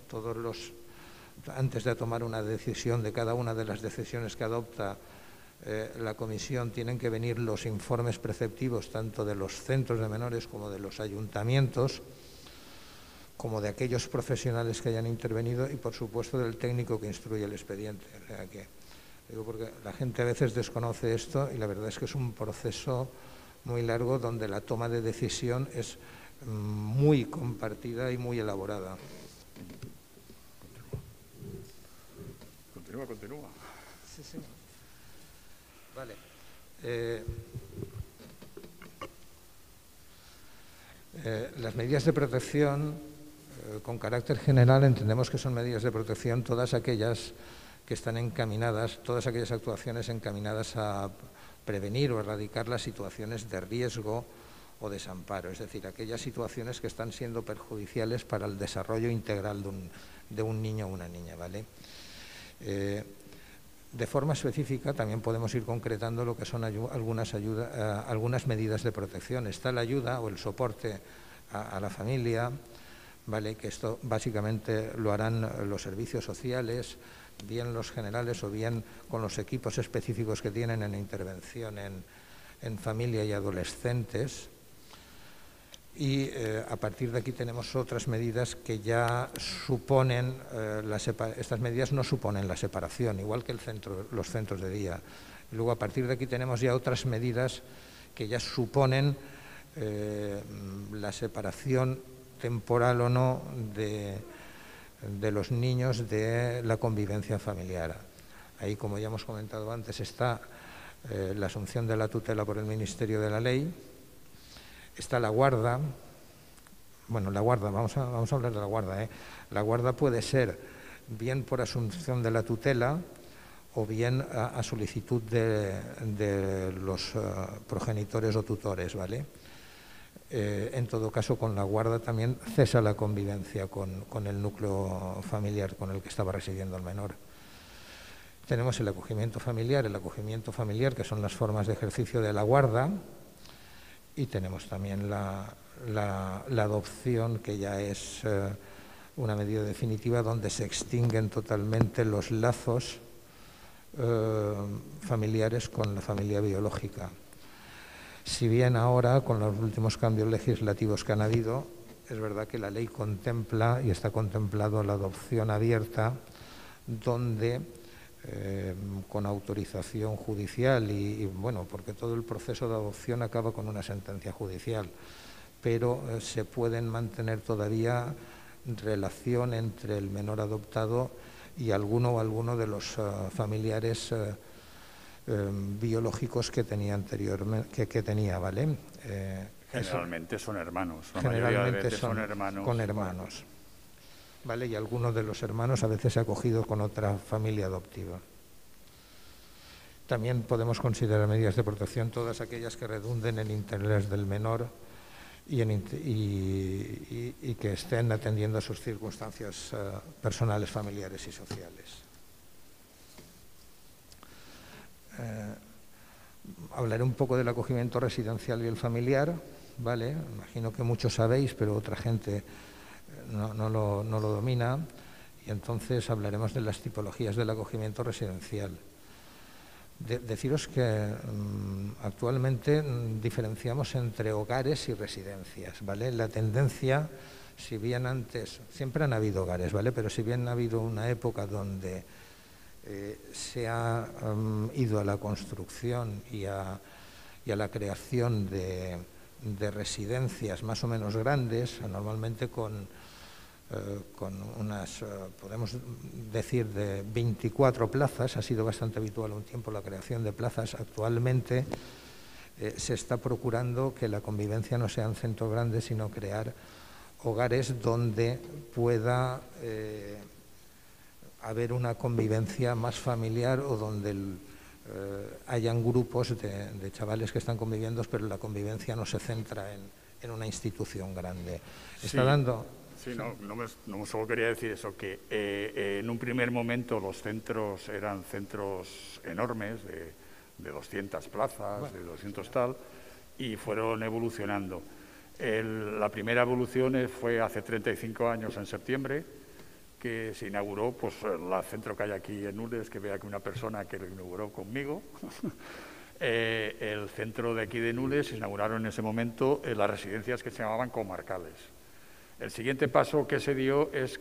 Antes de tomar una decisión de cada una de las decisiones que adopta la comisión, tienen que venir los informes preceptivos tanto de los centros de menores como de los ayuntamientos, como de aquellos profesionales que hayan intervenido y, por supuesto, del técnico que instruye el expediente. O sea que, digo, porque la gente a veces desconoce esto y la verdad es que es un proceso muy largo donde la toma de decisión es muy compartida y muy elaborada. Continúa. Sí. Vale. Las medidas de protección, con carácter general, entendemos que son medidas de protección todas aquellas que están encaminadas, todas aquellas actuaciones encaminadas a prevenir o erradicar las situaciones de riesgo o desamparo, es decir, aquellas situaciones que están siendo perjudiciales para el desarrollo integral de un niño o una niña, ¿vale? De forma específica también podemos ir concretando lo que son algunas medidas de protección. Está la ayuda o el soporte a la familia, ¿vale? Que esto básicamente lo harán los servicios sociales, bien los generales o bien con los equipos específicos que tienen en intervención en familia y adolescentes. Y a partir de aquí tenemos otras medidas que ya suponen, estas medidas no suponen la separación, igual que los centros de día. Luego a partir de aquí tenemos ya otras medidas que ya suponen la separación temporal o no de los niños de la convivencia familiar. Ahí, como ya hemos comentado antes, está la asunción de la tutela por el Ministerio de la Ley. Está la guarda. Bueno, la guarda, vamos a hablar de la guarda. La guarda puede ser bien por asunción de la tutela o bien a solicitud de los progenitores o tutores, ¿vale? En todo caso, con la guarda también cesa la convivencia con el núcleo familiar con el que estaba residiendo el menor. Tenemos el acogimiento familiar, que son las formas de ejercicio de la guarda. Y tenemos también la adopción, que ya es una medida definitiva donde se extinguen totalmente los lazos familiares con la familia biológica. Si bien ahora, con los últimos cambios legislativos que han habido, es verdad que la ley contempla y está contemplado la adopción abierta, donde con autorización judicial y bueno, porque todo el proceso de adopción acaba con una sentencia judicial, pero se pueden mantener todavía relación entre el menor adoptado y alguno de los familiares biológicos que tenía anteriormente, que tenía, ¿vale? Generalmente son hermanos, la generalmente mayoría de veces son hermanos. Con hermanos. ¿Vale? Y alguno de los hermanos a veces se ha acogido con otra familia adoptiva. También podemos considerar medidas de protección todas aquellas que redunden en interés del menor y que estén atendiendo a sus circunstancias personales, familiares y sociales. Hablaré un poco del acogimiento residencial y el familiar, ¿vale? Imagino que muchos sabéis, pero otra gente no lo domina, y entonces hablaremos de las tipologías del acogimiento residencial. Deciros que actualmente diferenciamos entre hogares y residencias, ¿vale? La tendencia, si bien antes, siempre han habido hogares, ¿vale? Pero si bien ha habido una época donde se ha ido a la construcción y a la creación de residencias más o menos grandes, normalmente con unas, podemos decir, de 24 plazas. Ha sido bastante habitual un tiempo la creación de plazas. Actualmente se está procurando que la convivencia no sea en centros grandes, sino crear hogares donde pueda haber una convivencia más familiar o donde hayan grupos de chavales que están conviviendo, pero la convivencia no se centra en una institución grande. Está dando... Sí, no solo quería decir eso, que en un primer momento los centros eran centros enormes, de 200 plazas, de 200 tal, y fueron evolucionando. La primera evolución fue hace 35 años, en septiembre, que se inauguró pues, el centro que hay aquí en Nules, que vea que una persona que lo inauguró conmigo. El centro de aquí de Nules se inauguraron en ese momento las residencias que se llamaban comarcales. El siguiente paso que se dio es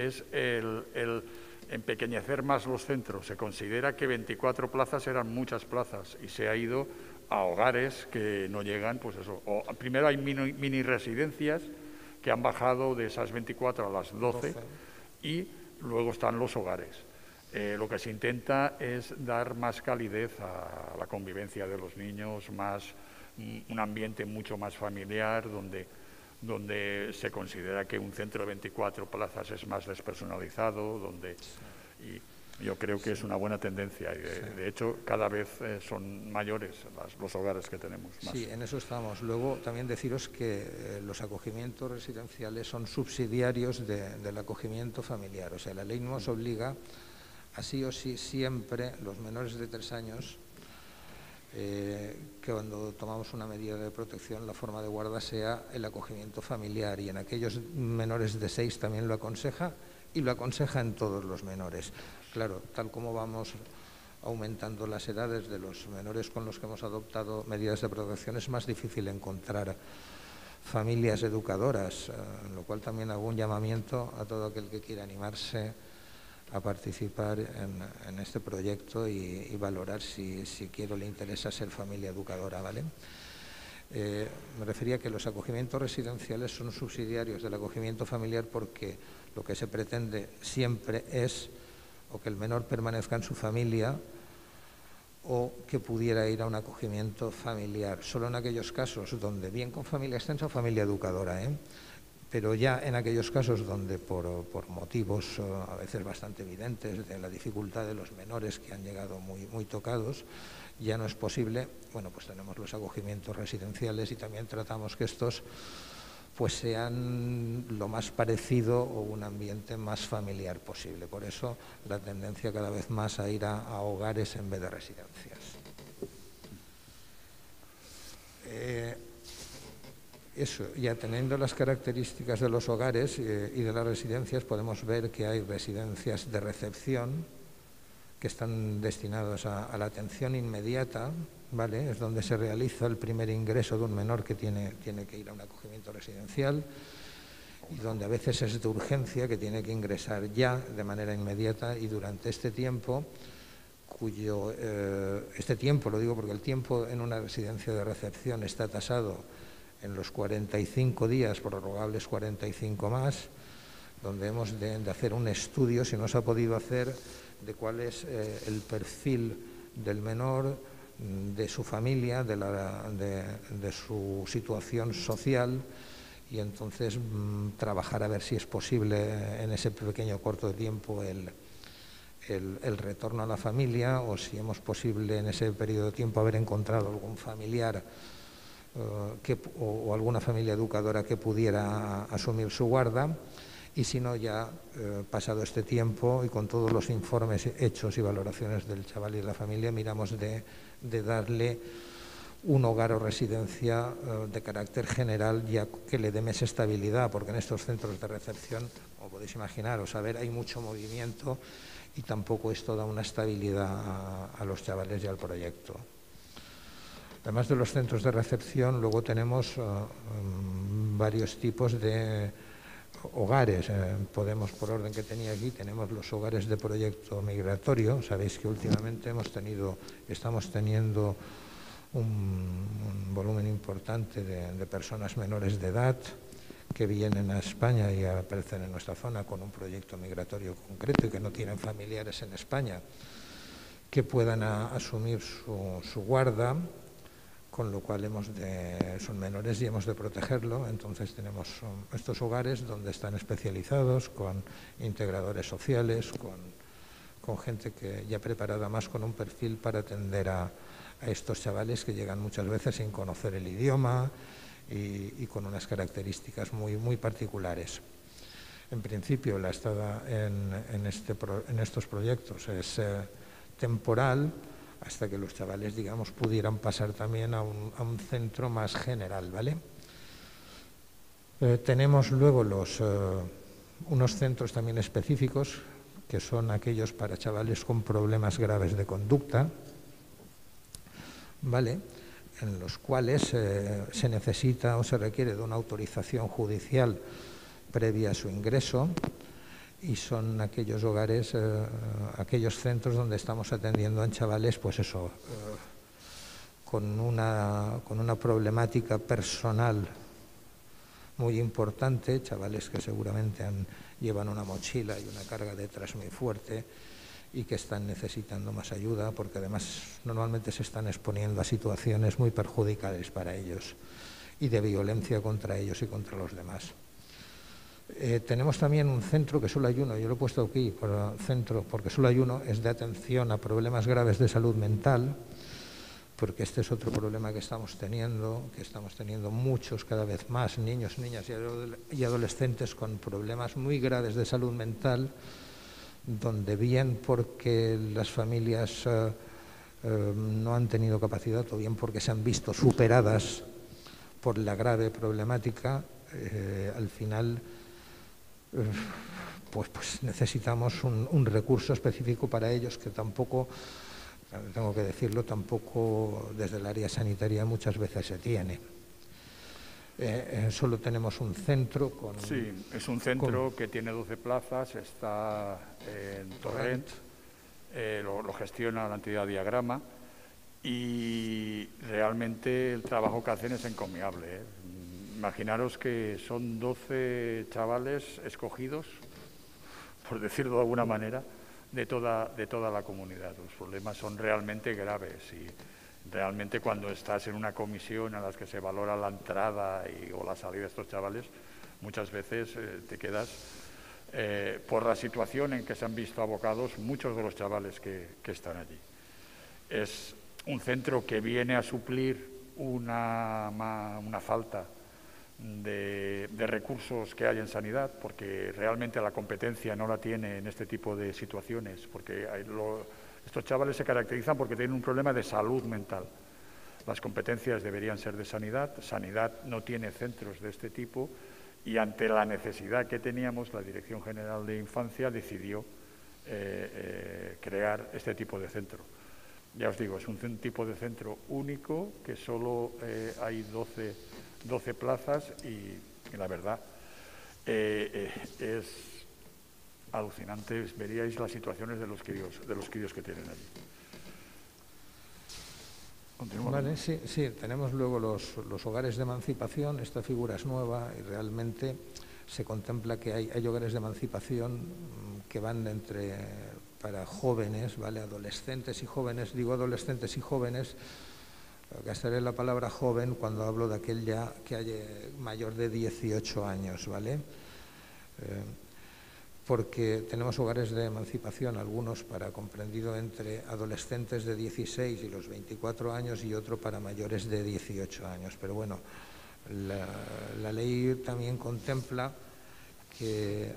el empequeñecer más los centros. Se considera que 24 plazas eran muchas plazas y se ha ido a hogares que no llegan, pues eso. Primero hay mini residencias que han bajado de esas 24 a las 12 y luego están los hogares. Lo que se intenta es dar más calidez a la convivencia de los niños, un ambiente mucho más familiar, donde se considera que un centro de 24 plazas es más despersonalizado, y yo creo que es una buena tendencia. Y de hecho, cada vez son mayores los hogares que tenemos. Más. Sí, en eso estamos. Luego, también deciros que los acogimientos residenciales son subsidiarios del acogimiento familiar. O sea, la ley nos obliga a sí o sí siempre los menores de 3 años, que cuando tomamos una medida de protección, la forma de guarda sea el acogimiento familiar, y en aquellos menores de 6 también lo aconseja, y lo aconseja en todos los menores. Claro, tal como vamos aumentando las edades de los menores con los que hemos adoptado medidas de protección, es más difícil encontrar familias educadoras, lo cual también hago un llamamiento a todo aquel que quiera animarse a participar en este proyecto y valorar si quiere o le interesa ser familia educadora, ¿vale? Me refería a que los acogimientos residenciales son subsidiarios del acogimiento familiar, porque lo que se pretende siempre es o que el menor permanezca en su familia o que pudiera ir a un acogimiento familiar. Solo en aquellos casos donde, bien con familia extensa o familia educadora, pero ya en aquellos casos donde por motivos a veces bastante evidentes de la dificultad de los menores que han llegado muy tocados, ya no es posible, bueno, pues tenemos los acogimientos residenciales y también tratamos que estos pues sean lo más parecido o un ambiente más familiar posible. Por eso la tendencia cada vez más a ir a hogares en vez de residencias. Eso, ya teniendo las características de los hogares y de las residencias, podemos ver que hay residencias de recepción que están destinadas a la atención inmediata, ¿vale? Es donde se realiza el primer ingreso de un menor que tiene que ir a un acogimiento residencial, y donde a veces es de urgencia, que tiene que ingresar ya de manera inmediata, y durante este tiempo, este tiempo lo digo porque el tiempo en una residencia de recepción está tasado en los 45 días, prorrogables 45 más, donde hemos de hacer un estudio, si no se ha podido hacer, de cuál es el perfil del menor, de su familia, de su situación social, y entonces trabajar a ver si es posible en ese pequeño corto de tiempo el retorno a la familia, o si hemos posible en ese periodo de tiempo haber encontrado algún familiar o alguna familia educadora que pudiera asumir su guarda. Y si no, ya pasado este tiempo y con todos los informes hechos y valoraciones del chaval y de la familia, miramos de darle un hogar o residencia de carácter general, ya que le dé más estabilidad, porque en estos centros de recepción, como podéis imaginar o saber, hay mucho movimiento y tampoco esto da una estabilidad a los chavales y al proyecto. Además de los centros de recepción, luego tenemos varios tipos de hogares. Podemos, por orden que tenía aquí, tenemos los hogares de proyecto migratorio. Sabéis que últimamente estamos teniendo un volumen importante de personas menores de edad que vienen a España y aparecen en nuestra zona con un proyecto migratorio concreto y que no tienen familiares en España que puedan asumir su guarda, con lo cual son menores y hemos de protegerlo. Entonces tenemos estos hogares donde están especializados con integradores sociales, con gente que ya preparada más con un perfil para atender a estos chavales que llegan muchas veces sin conocer el idioma y con unas características muy particulares. En principio, la estada en estos proyectos es temporal, hasta que los chavales, digamos, pudieran pasar también a un centro más general, ¿vale? Tenemos luego unos centros también específicos, que son aquellos para chavales con problemas graves de conducta, ¿vale?, en los cuales se necesita o se requiere de una autorización judicial previa a su ingreso, y son aquellos hogares, aquellos centros donde estamos atendiendo a chavales, pues eso, con una problemática personal muy importante, chavales que seguramente llevan una mochila y una carga detrás muy fuerte y que están necesitando más ayuda, porque además normalmente se están exponiendo a situaciones muy perjudiciales para ellos y de violencia contra ellos y contra los demás. Tenemos también un centro, que solo hay uno, yo lo he puesto aquí por centro porque solo hay uno, es de atención a problemas graves de salud mental, porque este es otro problema que estamos teniendo muchos, cada vez más, niños, niñas y adolescentes con problemas muy graves de salud mental, donde bien porque las familias no han tenido capacidad o bien porque se han visto superadas por la grave problemática, al final pues necesitamos un recurso específico para ellos, que tampoco, tengo que decirlo, tampoco desde el área sanitaria muchas veces se tiene. Solo tenemos un centro con... Sí, es un centro que tiene 12 plazas, está en Torrent, lo gestiona la entidad Diagrama, y realmente el trabajo que hacen es encomiable, ¿eh? Imaginaros que son 12 chavales escogidos, por decirlo de alguna manera, de toda la comunidad. Los problemas son realmente graves y realmente cuando estás en una comisión a las que se valora la entrada o la salida de estos chavales, muchas veces te quedas por la situación en que se han visto abocados muchos de los chavales que están allí. Es un centro que viene a suplir una falta de recursos que hay en sanidad, porque realmente la competencia no la tiene en este tipo de situaciones, porque estos chavales se caracterizan porque tienen un problema de salud mental. Las competencias deberían ser de sanidad, sanidad no tiene centros de este tipo, y ante la necesidad que teníamos, la Dirección General de Infancia decidió crear este tipo de centro. Ya os digo, es un tipo de centro único, que solo hay 12 plazas y la verdad es alucinante. Veríais las situaciones de los críos que tienen allí. Vale, sí, tenemos luego los hogares de emancipación. Esta figura es nueva y realmente se contempla que hay hogares de emancipación que van para jóvenes, ¿vale?, adolescentes y jóvenes. Digo adolescentes y jóvenes, gastaré la palabra joven cuando hablo de aquel ya que haya mayor de 18 años, ¿vale? Porque tenemos hogares de emancipación, algunos para comprendido entre adolescentes de 16 y los 24 años y otro para mayores de 18 años. Pero bueno, la ley también contempla que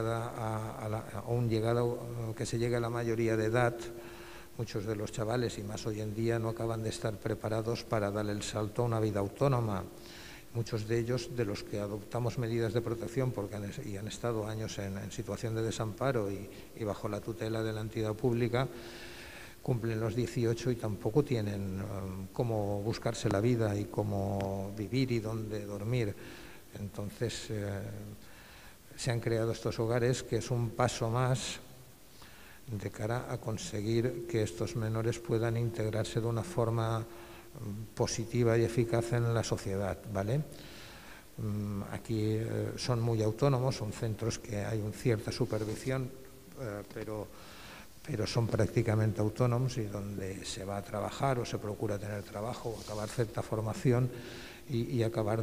que se llegue a la mayoría de edad, muchos de los chavales, y más hoy en día, no acaban de estar preparados para dar el salto a una vida autónoma. Muchos de ellos, de los que adoptamos medidas de protección porque han estado años en situación de desamparo y bajo la tutela de la entidad pública, cumplen los 18 y tampoco tienen cómo buscarse la vida y cómo vivir y dónde dormir. Entonces, se han creado estos hogares, que es un paso más de cara a conseguir que estos menores puedan integrarse de una forma positiva y eficaz en la sociedad, ¿vale? Aquí son muy autónomos, son centros que hay una cierta supervisión, pero son prácticamente autónomos, y donde se va a trabajar o se procura tener trabajo o acabar cierta formación y acabar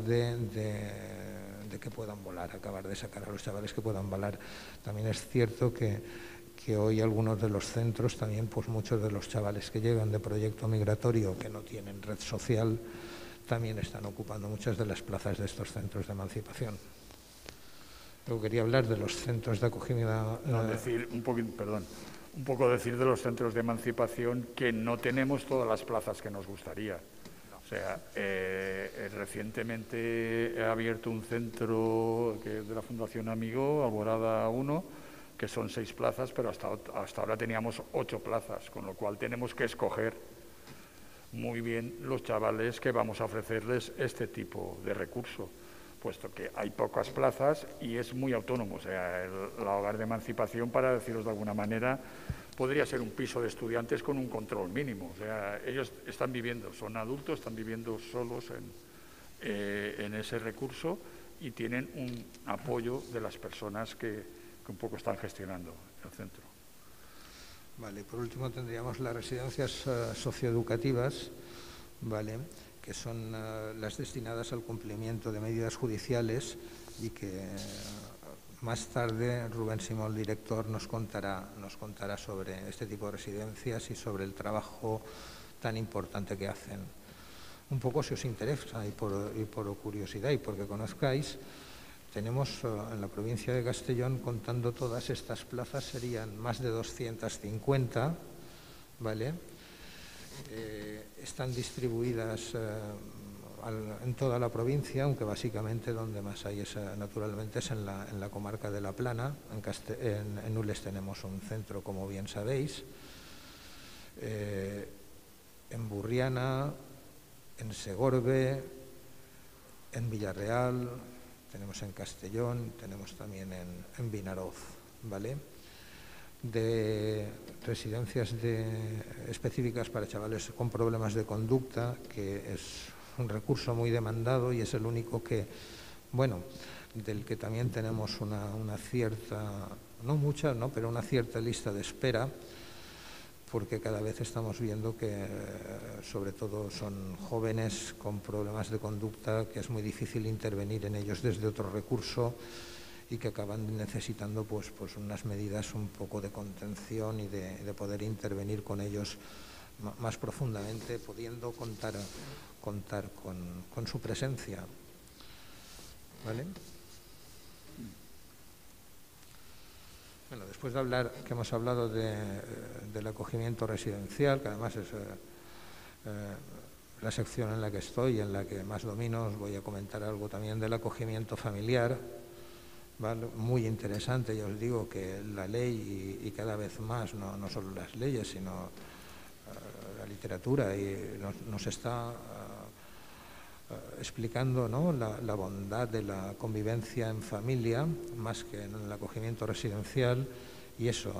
de que puedan volar, acabar de sacar a los chavales que puedan volar. También es cierto que que hoy algunos de los centros, también pues muchos de los chavales que llegan de proyecto migratorio que no tienen red social, también están ocupando muchas de las plazas de estos centros de emancipación. Luego quería hablar de los centros de acogida. Decir un poco decir de los centros de emancipación que no tenemos todas las plazas que nos gustaría. O sea, recientemente he abierto un centro que es de la Fundación Amigo, Alborada 1, que son 6 plazas, pero hasta ahora teníamos 8 plazas, con lo cual tenemos que escoger muy bien los chavales que vamos a ofrecerles este tipo de recurso, puesto que hay pocas plazas y es muy autónomo. O sea, el hogar de emancipación, para decirlo de alguna manera, podría ser un piso de estudiantes con un control mínimo. O sea, ellos están viviendo, son adultos, están viviendo solos en ese recurso y tienen un apoyo de las personas que un poco están gestionando el centro. Vale, por último tendríamos las residencias socioeducativas, ¿vale?, que son las destinadas al cumplimiento de medidas judiciales y que más tarde Rubén Simón, el director, nos contará sobre este tipo de residencias y sobre el trabajo tan importante que hacen. Un poco, si os interesa y por curiosidad y porque conozcáis, tenemos en la provincia de Castellón, contando todas estas plazas, serían más de 250, ¿vale? Están distribuidas en toda la provincia, aunque básicamente donde más hay naturalmente es en la comarca de La Plana. En Nules tenemos un centro, como bien sabéis, en Burriana, en Segorbe, en Villarreal, tenemos en Castellón, tenemos también en Vinaroz, ¿vale? De residencias específicas para chavales con problemas de conducta, que es un recurso muy demandado y es el único que, bueno, del que también tenemos una cierta, no mucha, ¿no?, pero una cierta lista de espera, porque cada vez estamos viendo que sobre todo son jóvenes con problemas de conducta, que es muy difícil intervenir en ellos desde otro recurso y que acaban necesitando pues unas medidas un poco de contención y de poder intervenir con ellos más profundamente, pudiendo contar con su presencia. ¿Vale? Bueno, después de hablar, que hemos hablado del acogimiento residencial, que además es la sección en la que estoy, en la que más domino, os voy a comentar algo también del acogimiento familiar, ¿vale? Muy interesante. Ya os digo que la ley y cada vez más, no solo las leyes, sino la literatura nos está explicando, ¿no?, la bondad de la convivencia en familia más que en el acogimiento residencial. Y eso,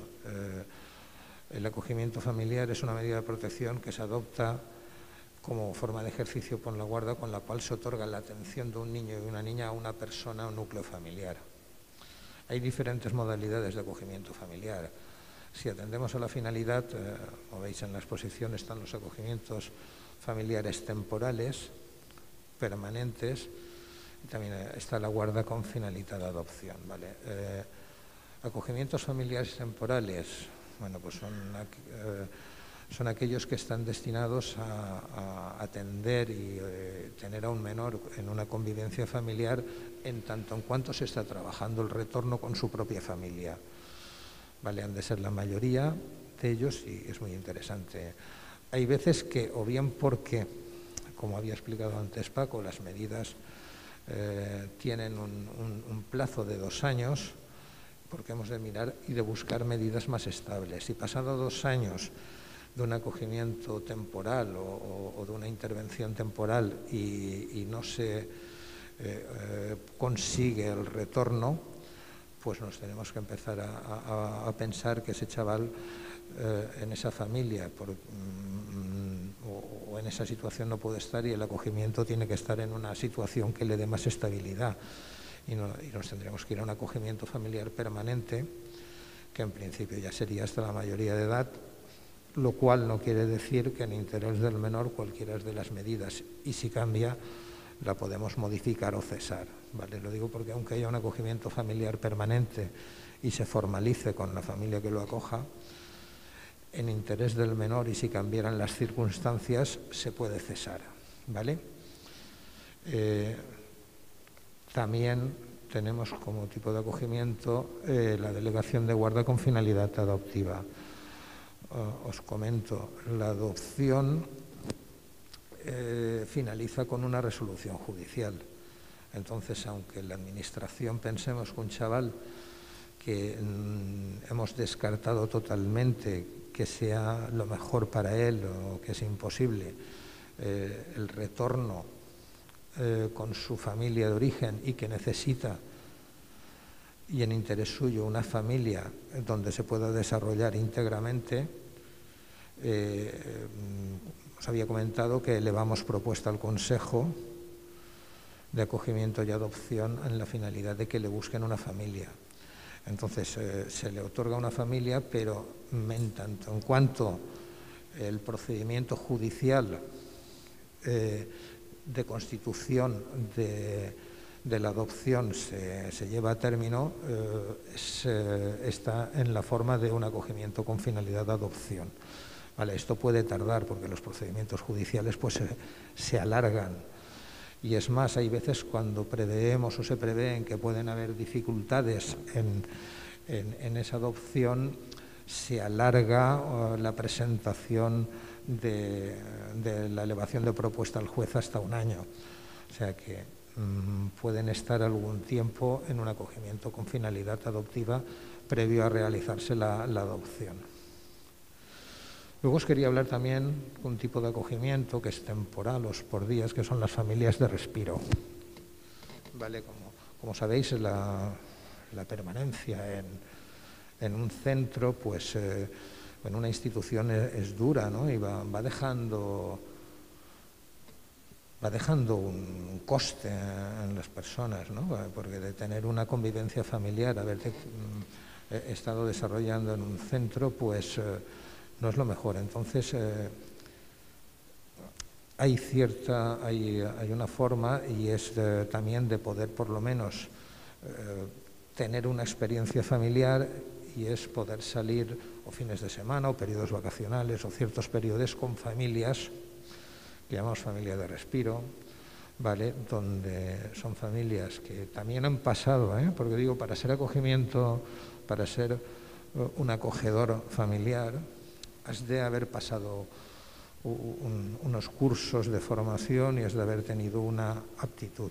el acogimiento familiar es una medida de protección que se adopta como forma de ejercicio por la guarda, con la cual se otorga la atención de un niño y una niña a una persona, a un núcleo familiar. Hay diferentes modalidades de acogimiento familiar. Si atendemos a la finalidad, como veis en la exposición, están los acogimientos familiares temporales, permanentes, y también está la guarda con finalidad de adopción, ¿vale? Acogimientos familiares temporales, bueno, pues son aquellos que están destinados a atender y tener a un menor en una convivencia familiar en tanto en cuanto se está trabajando el retorno con su propia familia, ¿vale? Han de ser la mayoría de ellos y es muy interesante. Hay veces que, o bien porque, como había explicado antes Paco, las medidas tienen un plazo de 2 años, porque hemos de mirar y de buscar medidas más estables. Y pasado 2 años de un acogimiento temporal o de una intervención temporal y no se consigue el retorno, pues nos tenemos que empezar a pensar que ese chaval en esa familia o en esa situación no puede estar, y el acogimiento tiene que estar en una situación que le dé más estabilidad, y nos tendremos que ir a un acogimiento familiar permanente, que en principio ya sería hasta la mayoría de edad, lo cual no quiere decir que en interés del menor cualquiera de las medidas, y si cambia la podemos modificar o cesar, ¿vale? Lo digo porque aunque haya un acogimiento familiar permanente y se formalice con la familia que lo acoja, en interés del menor y si cambiaran las circunstancias, se puede cesar, ¿vale? También tenemos como tipo de acogimiento la delegación de guarda con finalidad adoptiva. Os comento, la adopción finaliza con una resolución judicial. Entonces, aunque en la administración pensemos que un chaval que hemos descartado totalmente que sea lo mejor para él o que es imposible, el retorno con su familia de origen y que necesita, y en interés suyo, una familia donde se pueda desarrollar íntegramente, os había comentado que elevamos propuesta al Consejo de Acogimiento y Adopción en la finalidad de que le busquen una familia. Entonces, se le otorga una familia, pero en tanto en cuanto el procedimiento judicial de constitución de la adopción se lleva a término, está en la forma de un acogimiento con finalidad de adopción. Vale, esto puede tardar porque los procedimientos judiciales pues, se alargan. Y es más, hay veces cuando preveemos o se prevén que pueden haber dificultades en esa adopción, se alarga la presentación de la elevación de propuesta al juez hasta un año. O sea que pueden estar algún tiempo en un acogimiento con finalidad adoptiva previo a realizarse la adopción. Luego os quería hablar también de un tipo de acogimiento que es temporal o por días, que son las familias de respiro. Vale, como sabéis, la permanencia en un centro, pues en una institución es dura, ¿no? Y va dejando un coste en las personas, ¿no? Porque de tener una convivencia familiar, haberte estado desarrollando en un centro, pues no es lo mejor. Entonces, hay una forma, y es también de poder por lo menos tener una experiencia familiar, y es poder salir o fines de semana o periodos vacacionales o ciertos periodos con familias que llamamos familia de respiro, ¿vale? Donde son familias que también han pasado, porque digo, para ser acogimiento, para ser un acogedor familiar, has de haber pasado unos cursos de formación y has de haber tenido una aptitud.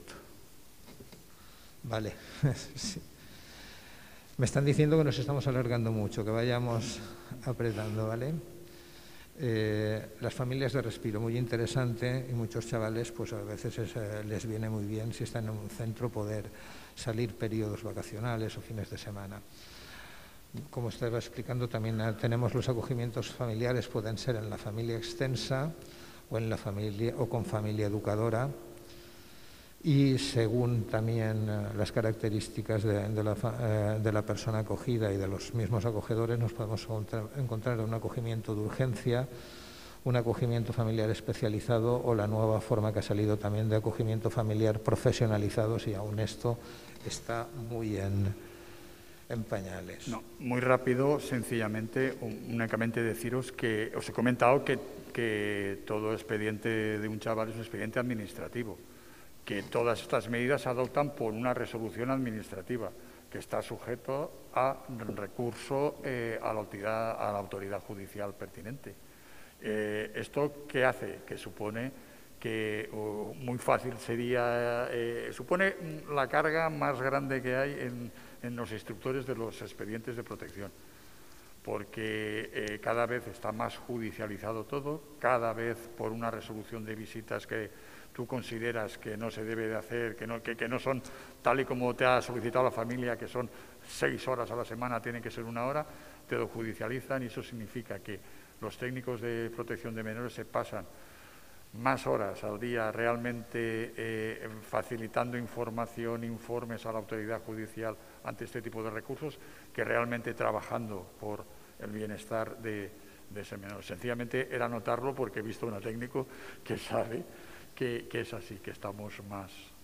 Vale. Sí. Me están diciendo que nos estamos alargando mucho, que vayamos apretando, ¿vale? Las familias de respiro, muy interesante, y muchos chavales pues a veces les viene muy bien, si están en un centro, poder salir periodos vacacionales o fines de semana. Como estaba explicando, también tenemos los acogimientos familiares, pueden ser en la familia extensa o en la familia o con familia educadora, y según también las características de la persona acogida y de los mismos acogedores, nos podemos encontrar un acogimiento de urgencia, un acogimiento familiar especializado o la nueva forma que ha salido también de acogimiento familiar profesionalizado, si aún esto está muy en pañales. No, muy rápido, sencillamente, únicamente deciros que os he comentado que todo expediente de un chaval es un expediente administrativo, que todas estas medidas se adoptan por una resolución administrativa que está sujeto a recurso a la autoridad judicial pertinente. ¿Esto qué hace? Que supone que muy fácil sería, supone la carga más grande que hay en los instructores de los expedientes de protección, porque cada vez está más judicializado todo, cada vez por una resolución de visitas que tú consideras que no se debe de hacer, que no son tal y como te ha solicitado la familia, que son 6 horas a la semana, tienen que ser 1 hora, te lo judicializan, y eso significa que los técnicos de protección de menores se pasan más horas al día realmente facilitando información, informes a la autoridad judicial ante este tipo de recursos, que realmente trabajando por el bienestar de ese menor. Sencillamente era notarlo porque he visto a un técnico que sabe que es así, que estamos más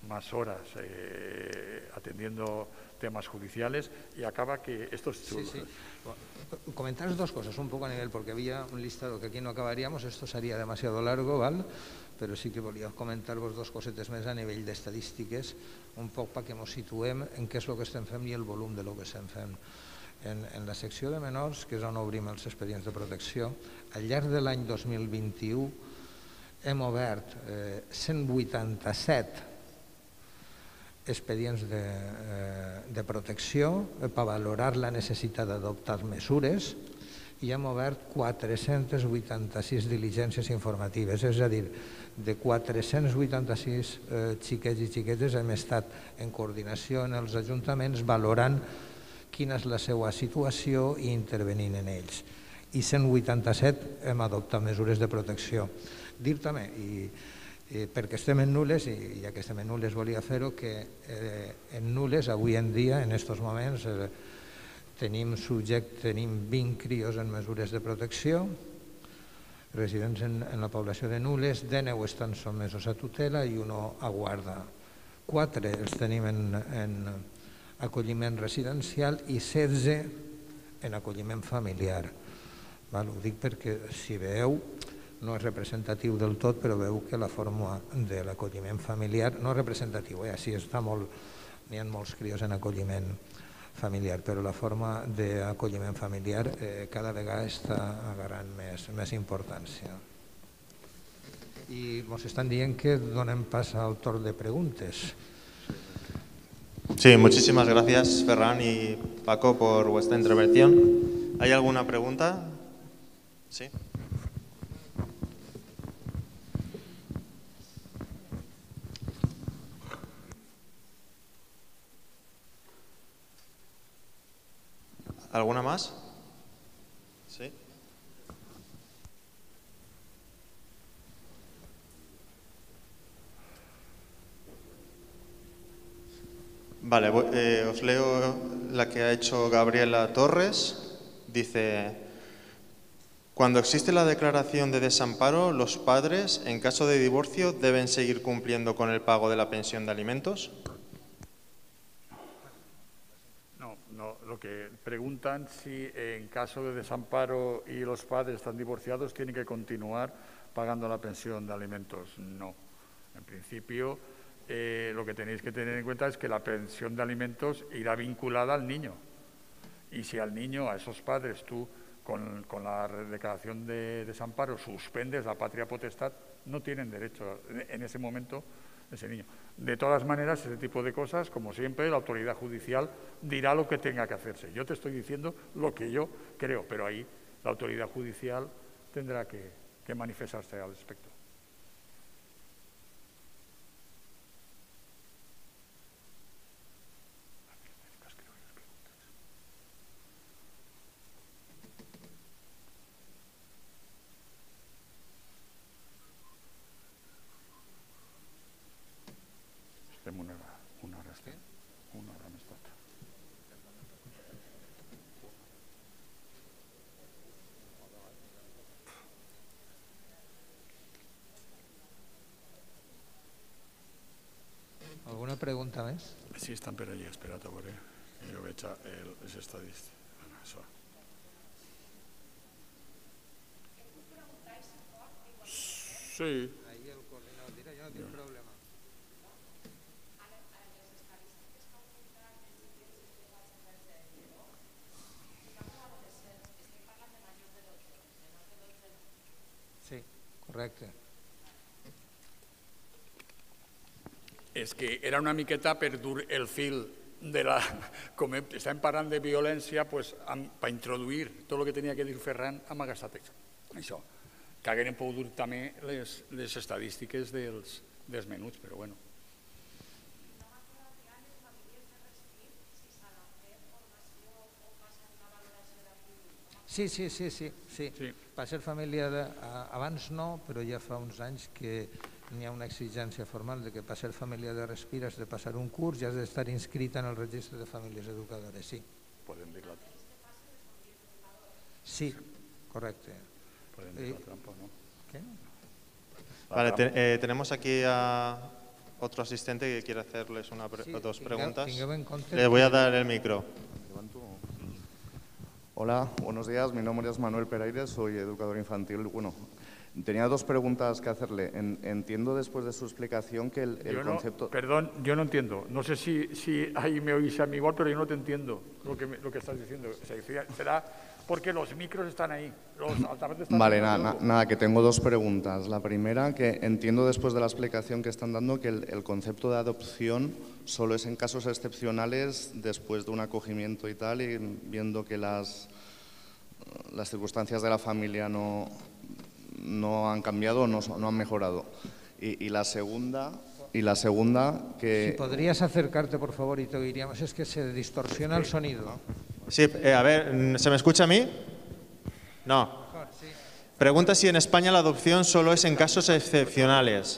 más horas atendiendo temas judiciales y acaba que esto es chulo. Sí, sí. Comentaros dos cosas, un poco a nivel, porque había un listado que aquí no acabaríamos, esto sería demasiado largo, ¿val? Però sí que volia comentar-vos dos cosetes més a nivell d'estadístiques, un poc perquè ens situem en què és el que estem fent i el volum de lo que estem fent. En la secció de menors, que és on obrim els expedients de protecció, al llarg de l'any 2021 hem obert 187 expedients de protecció per valorar la necessitat d'adoptar mesures i hem obert 486 diligències informatives, és a dir, de 486 xiquets i xiquetes hem estat en coordinació en els ajuntaments valorant quina és la seva situació i intervenint en ells. I 187 hem adoptat mesures de protecció. Dir també, perquè estem en Nules, i ja que estem en Nules volia fer-ho, que en Nules avui en dia, en aquests moments, tenim 20 crios en mesures de protecció, residents en la població de Nules, 19 estan sotmesos a tutela i 1 a guarda. 4 els tenim en acolliment residencial i 16 en acolliment familiar. Ho dic perquè, si veieu, no és representatiu del tot, però veu que la forma de l'acolliment familiar, no és representatiu, així està molt, n'hi ha molts crios en acolliment familiar, però la forma d'acolliment familiar cada vegada està agarrant més importància. I ens estan dient que donem pas al torn de preguntes. Sí, muchísimas gracias, Ferran y Paco, por vuestra intervención. ¿Hay alguna pregunta? Sí. ¿Alguna más? Sí. Vale, os leo la que ha hecho Gabriela Torres. Dice: cuando existe la declaración de desamparo, los padres, en caso de divorcio, ¿deben seguir cumpliendo con el pago de la pensión de alimentos? No, lo que preguntan si en caso de desamparo y los padres están divorciados, tienen que continuar pagando la pensión de alimentos. No, en principio lo que tenéis que tener en cuenta es que la pensión de alimentos irá vinculada al niño. Y si al niño, a esos padres, tú con la declaración de desamparo suspendes la patria potestad, no tienen derecho en ese momento ese niño. De todas maneras, ese tipo de cosas, como siempre, la autoridad judicial dirá lo que tenga que hacerse. Yo te estoy diciendo lo que yo creo, pero ahí la autoridad judicial tendrá que manifestarse al respecto. Una hora més tot. Alguna pregunta més? Sí, estan per allà, espera't a veure. Jo veig els estadístics. Això. Sí. Ahí el coordinador dirà, jo no tinc problema. Sí, correcte. És que era una miqueta per dur el fil de la... Com estàvem parlant de violència, per introduir tot el que tenia que dir Ferran, hem agastat això. Que haguem pogut dur també les estadístiques dels menuts, però bueno. Sí. Per ser família, abans no, però ja fa uns anys que n'hi ha una exigència formal de que per ser família de Respira has de passar un curs i has d'estar inscrita en el registre de famílies educadores, sí. Podem dir-la. Sí, correcte. Podem dir la trampa, ¿no? ¿Qué? Vale, tenemos aquí a otro asistente que quiere hacerles dos preguntas. Le Le voy a dar el micro. Hola, buenos días. Mi nombre es Manuel Peraires, soy educador infantil. Bueno, tenía dos preguntas que hacerle. Entiendo después de su explicación que el concepto... Perdón, yo no entiendo. No sé si ahí me oís a mí igual, pero yo no te entiendo lo que estás diciendo. Será porque los micros están ahí. Los altavoces están Vale, ahí. nada, que tengo dos preguntas. La primera, que entiendo después de la explicación que están dando que el concepto de adopción solo es en casos excepcionales después de un acogimiento y tal, y viendo que las circunstancias de la familia no han cambiado o no han mejorado. Y la segunda, que... Si podrías acercarte, por favor, y te oiríamos. Es que se distorsiona el sonido. Sí, a ver, ¿se me escucha a mí? No. Pregunta si en España la adopción solo es en casos excepcionales.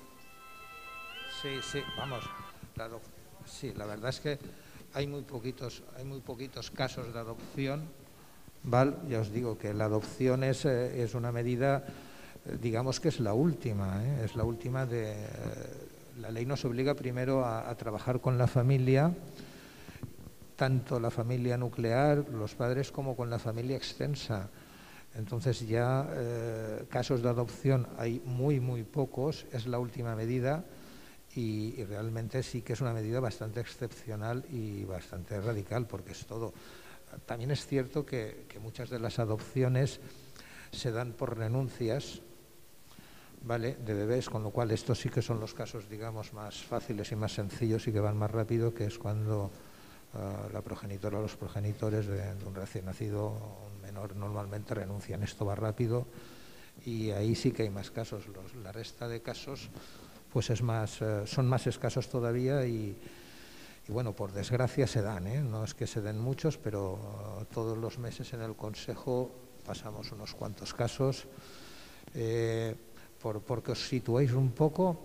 Sí, vamos. Sí, la verdad es que hay muy poquitos casos de adopción. ¿Vale? Ya os digo que la adopción es una medida, digamos que es la última. Es la última la ley nos obliga primero a trabajar con la familia, tanto la familia nuclear, los padres, como con la familia extensa. Entonces ya casos de adopción hay muy pocos, es la última medida y realmente sí que es una medida bastante excepcional y bastante radical, porque es todo. También es cierto que muchas de las adopciones se dan por renuncias, ¿vale?, de bebés, con lo cual estos sí que son los casos, digamos, más fáciles y más sencillos y que van más rápido, que es cuando la progenitora o los progenitores de un recién nacido, un menor, normalmente renuncian. Esto va rápido y ahí sí que hay más casos. La resta de casos pues son más escasos todavía y bueno, por desgracia se dan, no es que se den muchos, pero todos los meses en el Consejo pasamos unos cuantos casos. Porque os situéis un poco,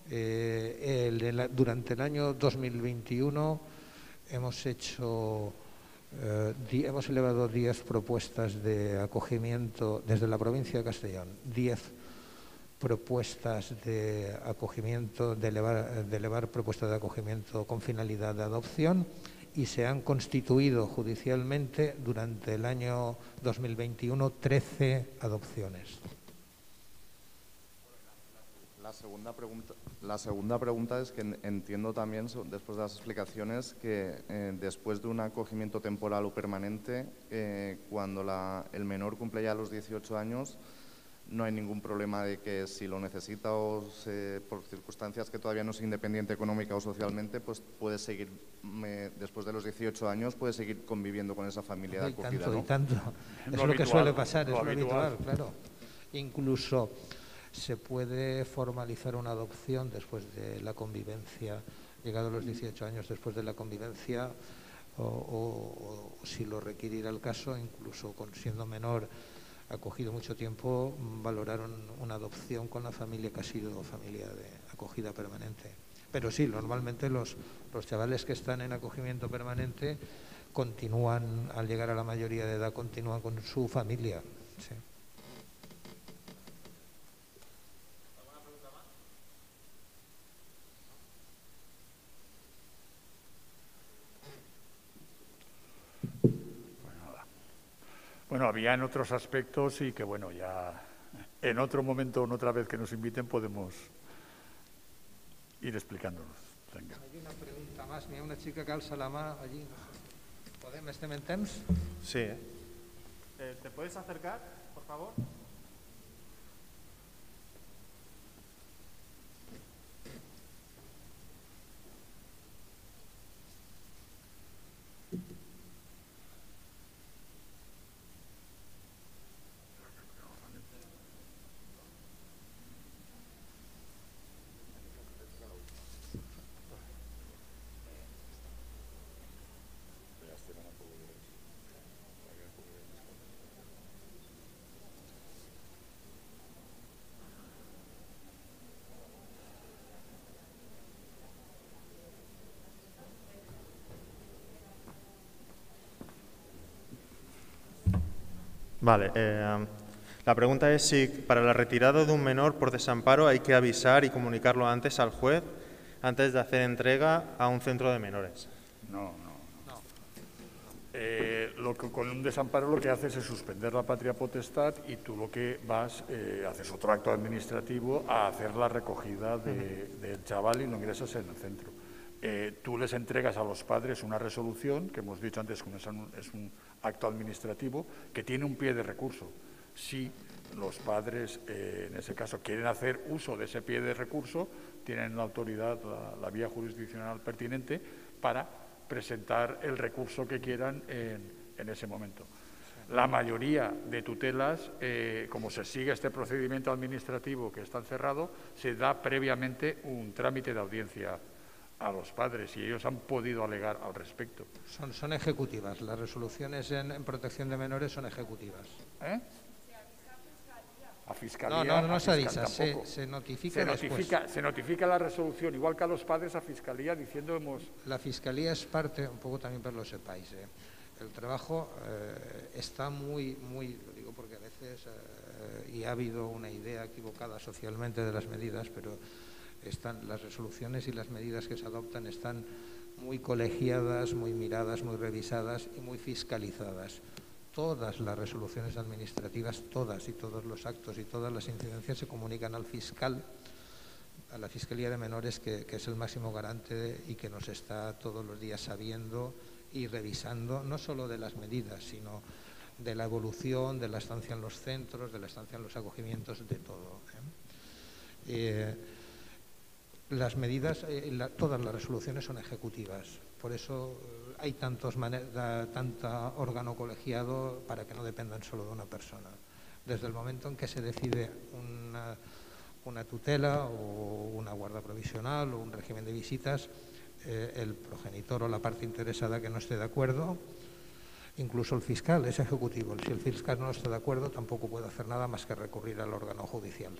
durante el año 2021 hemos elevado 10 propuestas de acogimiento desde la provincia de Castellón, 10 propuestas de acogimiento, de elevar propuestas de acogimiento con finalidad de adopción, y se han constituido judicialmente durante el año 2021 13 adopciones. La segunda pregunta es que entiendo también, después de las explicaciones, que después de un acogimiento temporal o permanente, cuando el menor cumple ya los 18 años, no hay ningún problema de que si lo necesita o por circunstancias que todavía no es independiente económica o socialmente, pues puede seguir, después de los 18 años, puede seguir conviviendo con esa familia de acogida, ¿no? Y tanto. Es lo que suele pasar, es lo habitual, claro. Incluso se puede formalizar una adopción después de la convivencia, llegado a los 18 años después de la convivencia, o si lo requiriera el caso, incluso siendo menor, acogido mucho tiempo, valoraron una adopción con la familia que ha sido familia de acogida permanente. Pero sí, normalmente los chavales que están en acogimiento permanente continúan, al llegar a la mayoría de edad, continúan con su familia. Sí. Bueno, había en otros aspectos y que, bueno, ya en otro momento, en otra vez que nos inviten, podemos ir explicándonos. Venga. Hay una pregunta más. Mira, una chica que alza la mà allí. ¿Podem estar en temps? Sí. ¿Te puedes acercar, por favor? Vale, la pregunta es si para la retirada de un menor por desamparo hay que avisar y comunicarlo antes al juez antes de hacer entrega a un centro de menores. No. Con un desamparo lo que haces es suspender la patria potestad y tú lo que vas, haces otro acto administrativo a hacer la recogida del chaval y lo ingresas en el centro. Tú les entregas a los padres una resolución, que hemos dicho antes que es un acto administrativo, que tiene un pie de recurso. Si los padres, en ese caso, quieren hacer uso de ese pie de recurso, tienen la autoridad, la vía jurisdiccional pertinente para presentar el recurso que quieran en ese momento. La mayoría de tutelas, como se sigue este procedimiento administrativo que está cerrado, se da previamente un trámite de audiencia a los padres y ellos han podido alegar al respecto. Son ejecutivas, las resoluciones en protección de menores son ejecutivos. A Fiscalía. No se avisa, se notifica después. Se notifica la resolución, igual que a los padres, a Fiscalía, diciendo La Fiscalía es parte, un poco también para que lo sepáis, el trabajo está muy, lo digo porque a veces, y ha habido una idea equivocada socialmente de las medidas, pero las resoluciones y las medidas que se adoptan están muy colegiadas, muy miradas, muy revisadas y muy fiscalizadas. Todas las resoluciones administrativas, todas y todos los actos y todas las incidencias se comunican al fiscal, a la Fiscalía de Menores, que es el máximo garante y que nos está todos los días sabiendo y revisando, no solo de las medidas, sino de la evolución, de la estancia en los centros, de la estancia en los acogimientos, de todo. Las medidas, todas las resoluciones son ejecutivas, por eso hay tanto órgano colegiado para que no dependan solo de una persona. Desde el momento en que se decide una tutela o una guarda provisional o un régimen de visitas, el progenitor o la parte interesada que no esté de acuerdo, incluso el fiscal es ejecutivo. Si el fiscal no está de acuerdo, tampoco puede hacer nada más que recurrir al órgano judicial.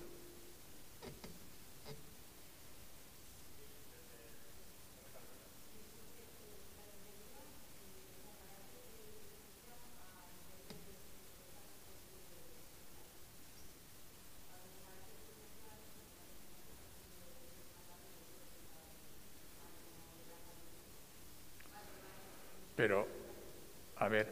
Pero, a ver,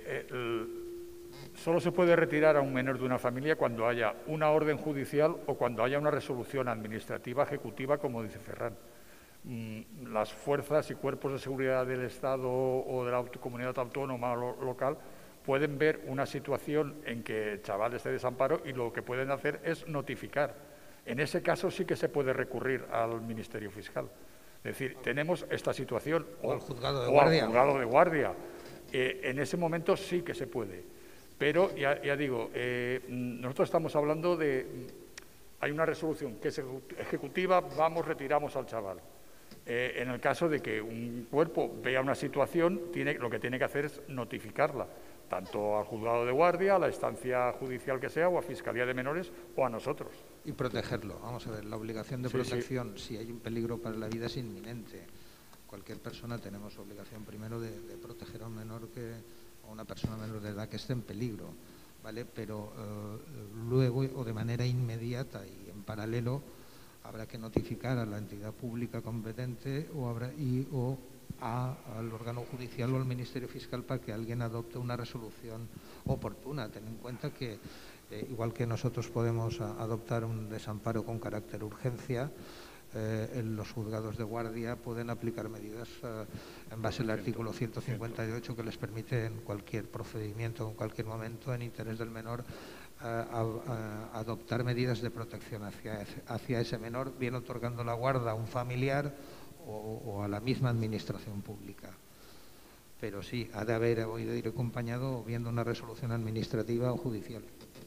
solo se puede retirar a un menor de una familia cuando haya una orden judicial o cuando haya una resolución administrativa ejecutiva, como dice Ferran. Las fuerzas y cuerpos de seguridad del Estado o de la comunidad autónoma local pueden ver una situación en que el chaval esté de desamparo y lo que pueden hacer es notificar. En ese caso sí que se puede recurrir al Ministerio Fiscal. Es decir, tenemos esta situación, o al juzgado de guardia. En ese momento sí que se puede. Pero, ya digo, nosotros estamos hablando de... Hay una resolución que es ejecutiva, retiramos al chaval. En el caso de que un cuerpo vea una situación, lo que tiene que hacer es notificarla, tanto al juzgado de guardia, a la instancia judicial que sea, o a Fiscalía de Menores, o a nosotros. Y protegerlo. Vamos a ver, la obligación de protección, si hay un peligro para la vida, es inminente. Cualquier persona tenemos obligación primero de proteger a un menor a una persona menor de edad que esté en peligro, ¿vale? Pero luego, o de manera inmediata y en paralelo, habrá que notificar a la entidad pública competente o al órgano judicial o al Ministerio Fiscal para que alguien adopte una resolución oportuna. Ten en cuenta que igual que nosotros podemos adoptar un desamparo con carácter urgencia, los juzgados de guardia pueden aplicar medidas en base al artículo 158 que les permite en cualquier procedimiento, en cualquier momento, en interés del menor, adoptar medidas de protección hacia ese menor, bien otorgando la guarda a un familiar o a la misma administración pública. Pero sí, ha de haber oído ir acompañado viendo una resolución administrativa o judicial.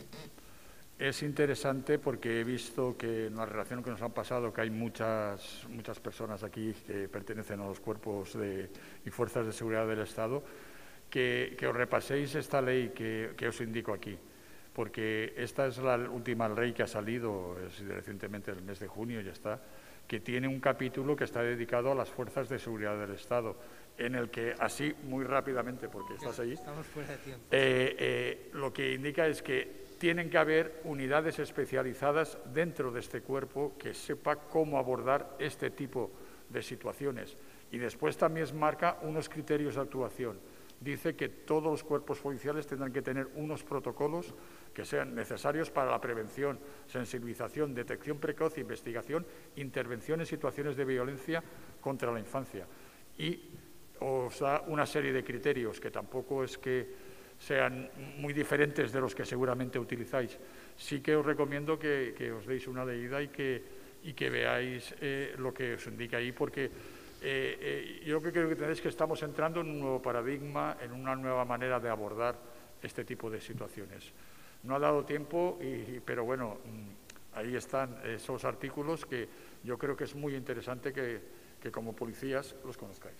Es interesante porque he visto que en la relación que nos han pasado, que hay muchas personas aquí que pertenecen a los cuerpos y fuerzas de seguridad del Estado, que os repaséis esta ley que os indico aquí, porque esta es la última ley que ha salido recientemente, el mes de junio ya está, que tiene un capítulo que está dedicado a las fuerzas de seguridad del Estado, en el que, así muy rápidamente, porque estás allí, estamos fuera de tiempo. Lo que indica es que tienen que haber unidades especializadas dentro de este cuerpo que sepa cómo abordar este tipo de situaciones. Y después también marca unos criterios de actuación. Dice que todos los cuerpos policiales tendrán que tener unos protocolos que sean necesarios para la prevención, sensibilización, detección precoz, investigación, intervención en situaciones de violencia contra la infancia. Y os da una serie de criterios que tampoco es que sean muy diferentes de los que seguramente utilizáis. Sí que os recomiendo que os deis una leída y que veáis lo que os indica ahí, porque yo creo que tenéis que estamos entrando en un nuevo paradigma, en una nueva manera de abordar este tipo de situaciones. No ha dado tiempo, pero bueno, ahí están esos artículos que yo creo que es muy interesante que como policías los conozcáis.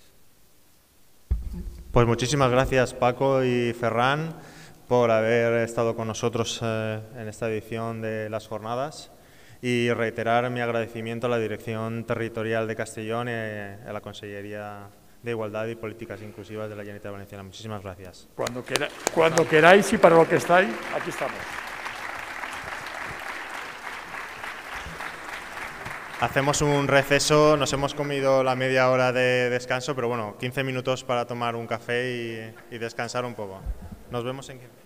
Pues muchísimas gracias Paco y Ferran por haber estado con nosotros en esta edición de las jornadas y reiterar mi agradecimiento a la Dirección Territorial de Castellón y a la Consellería de Igualdad y Políticas Inclusivas de la Generalitat Valenciana. Muchísimas gracias. Cuando queráis y para lo que estáis, aquí estamos. Hacemos un receso, nos hemos comido la media hora de descanso, pero bueno, 15 minutos para tomar un café y descansar un poco. Nos vemos en 15.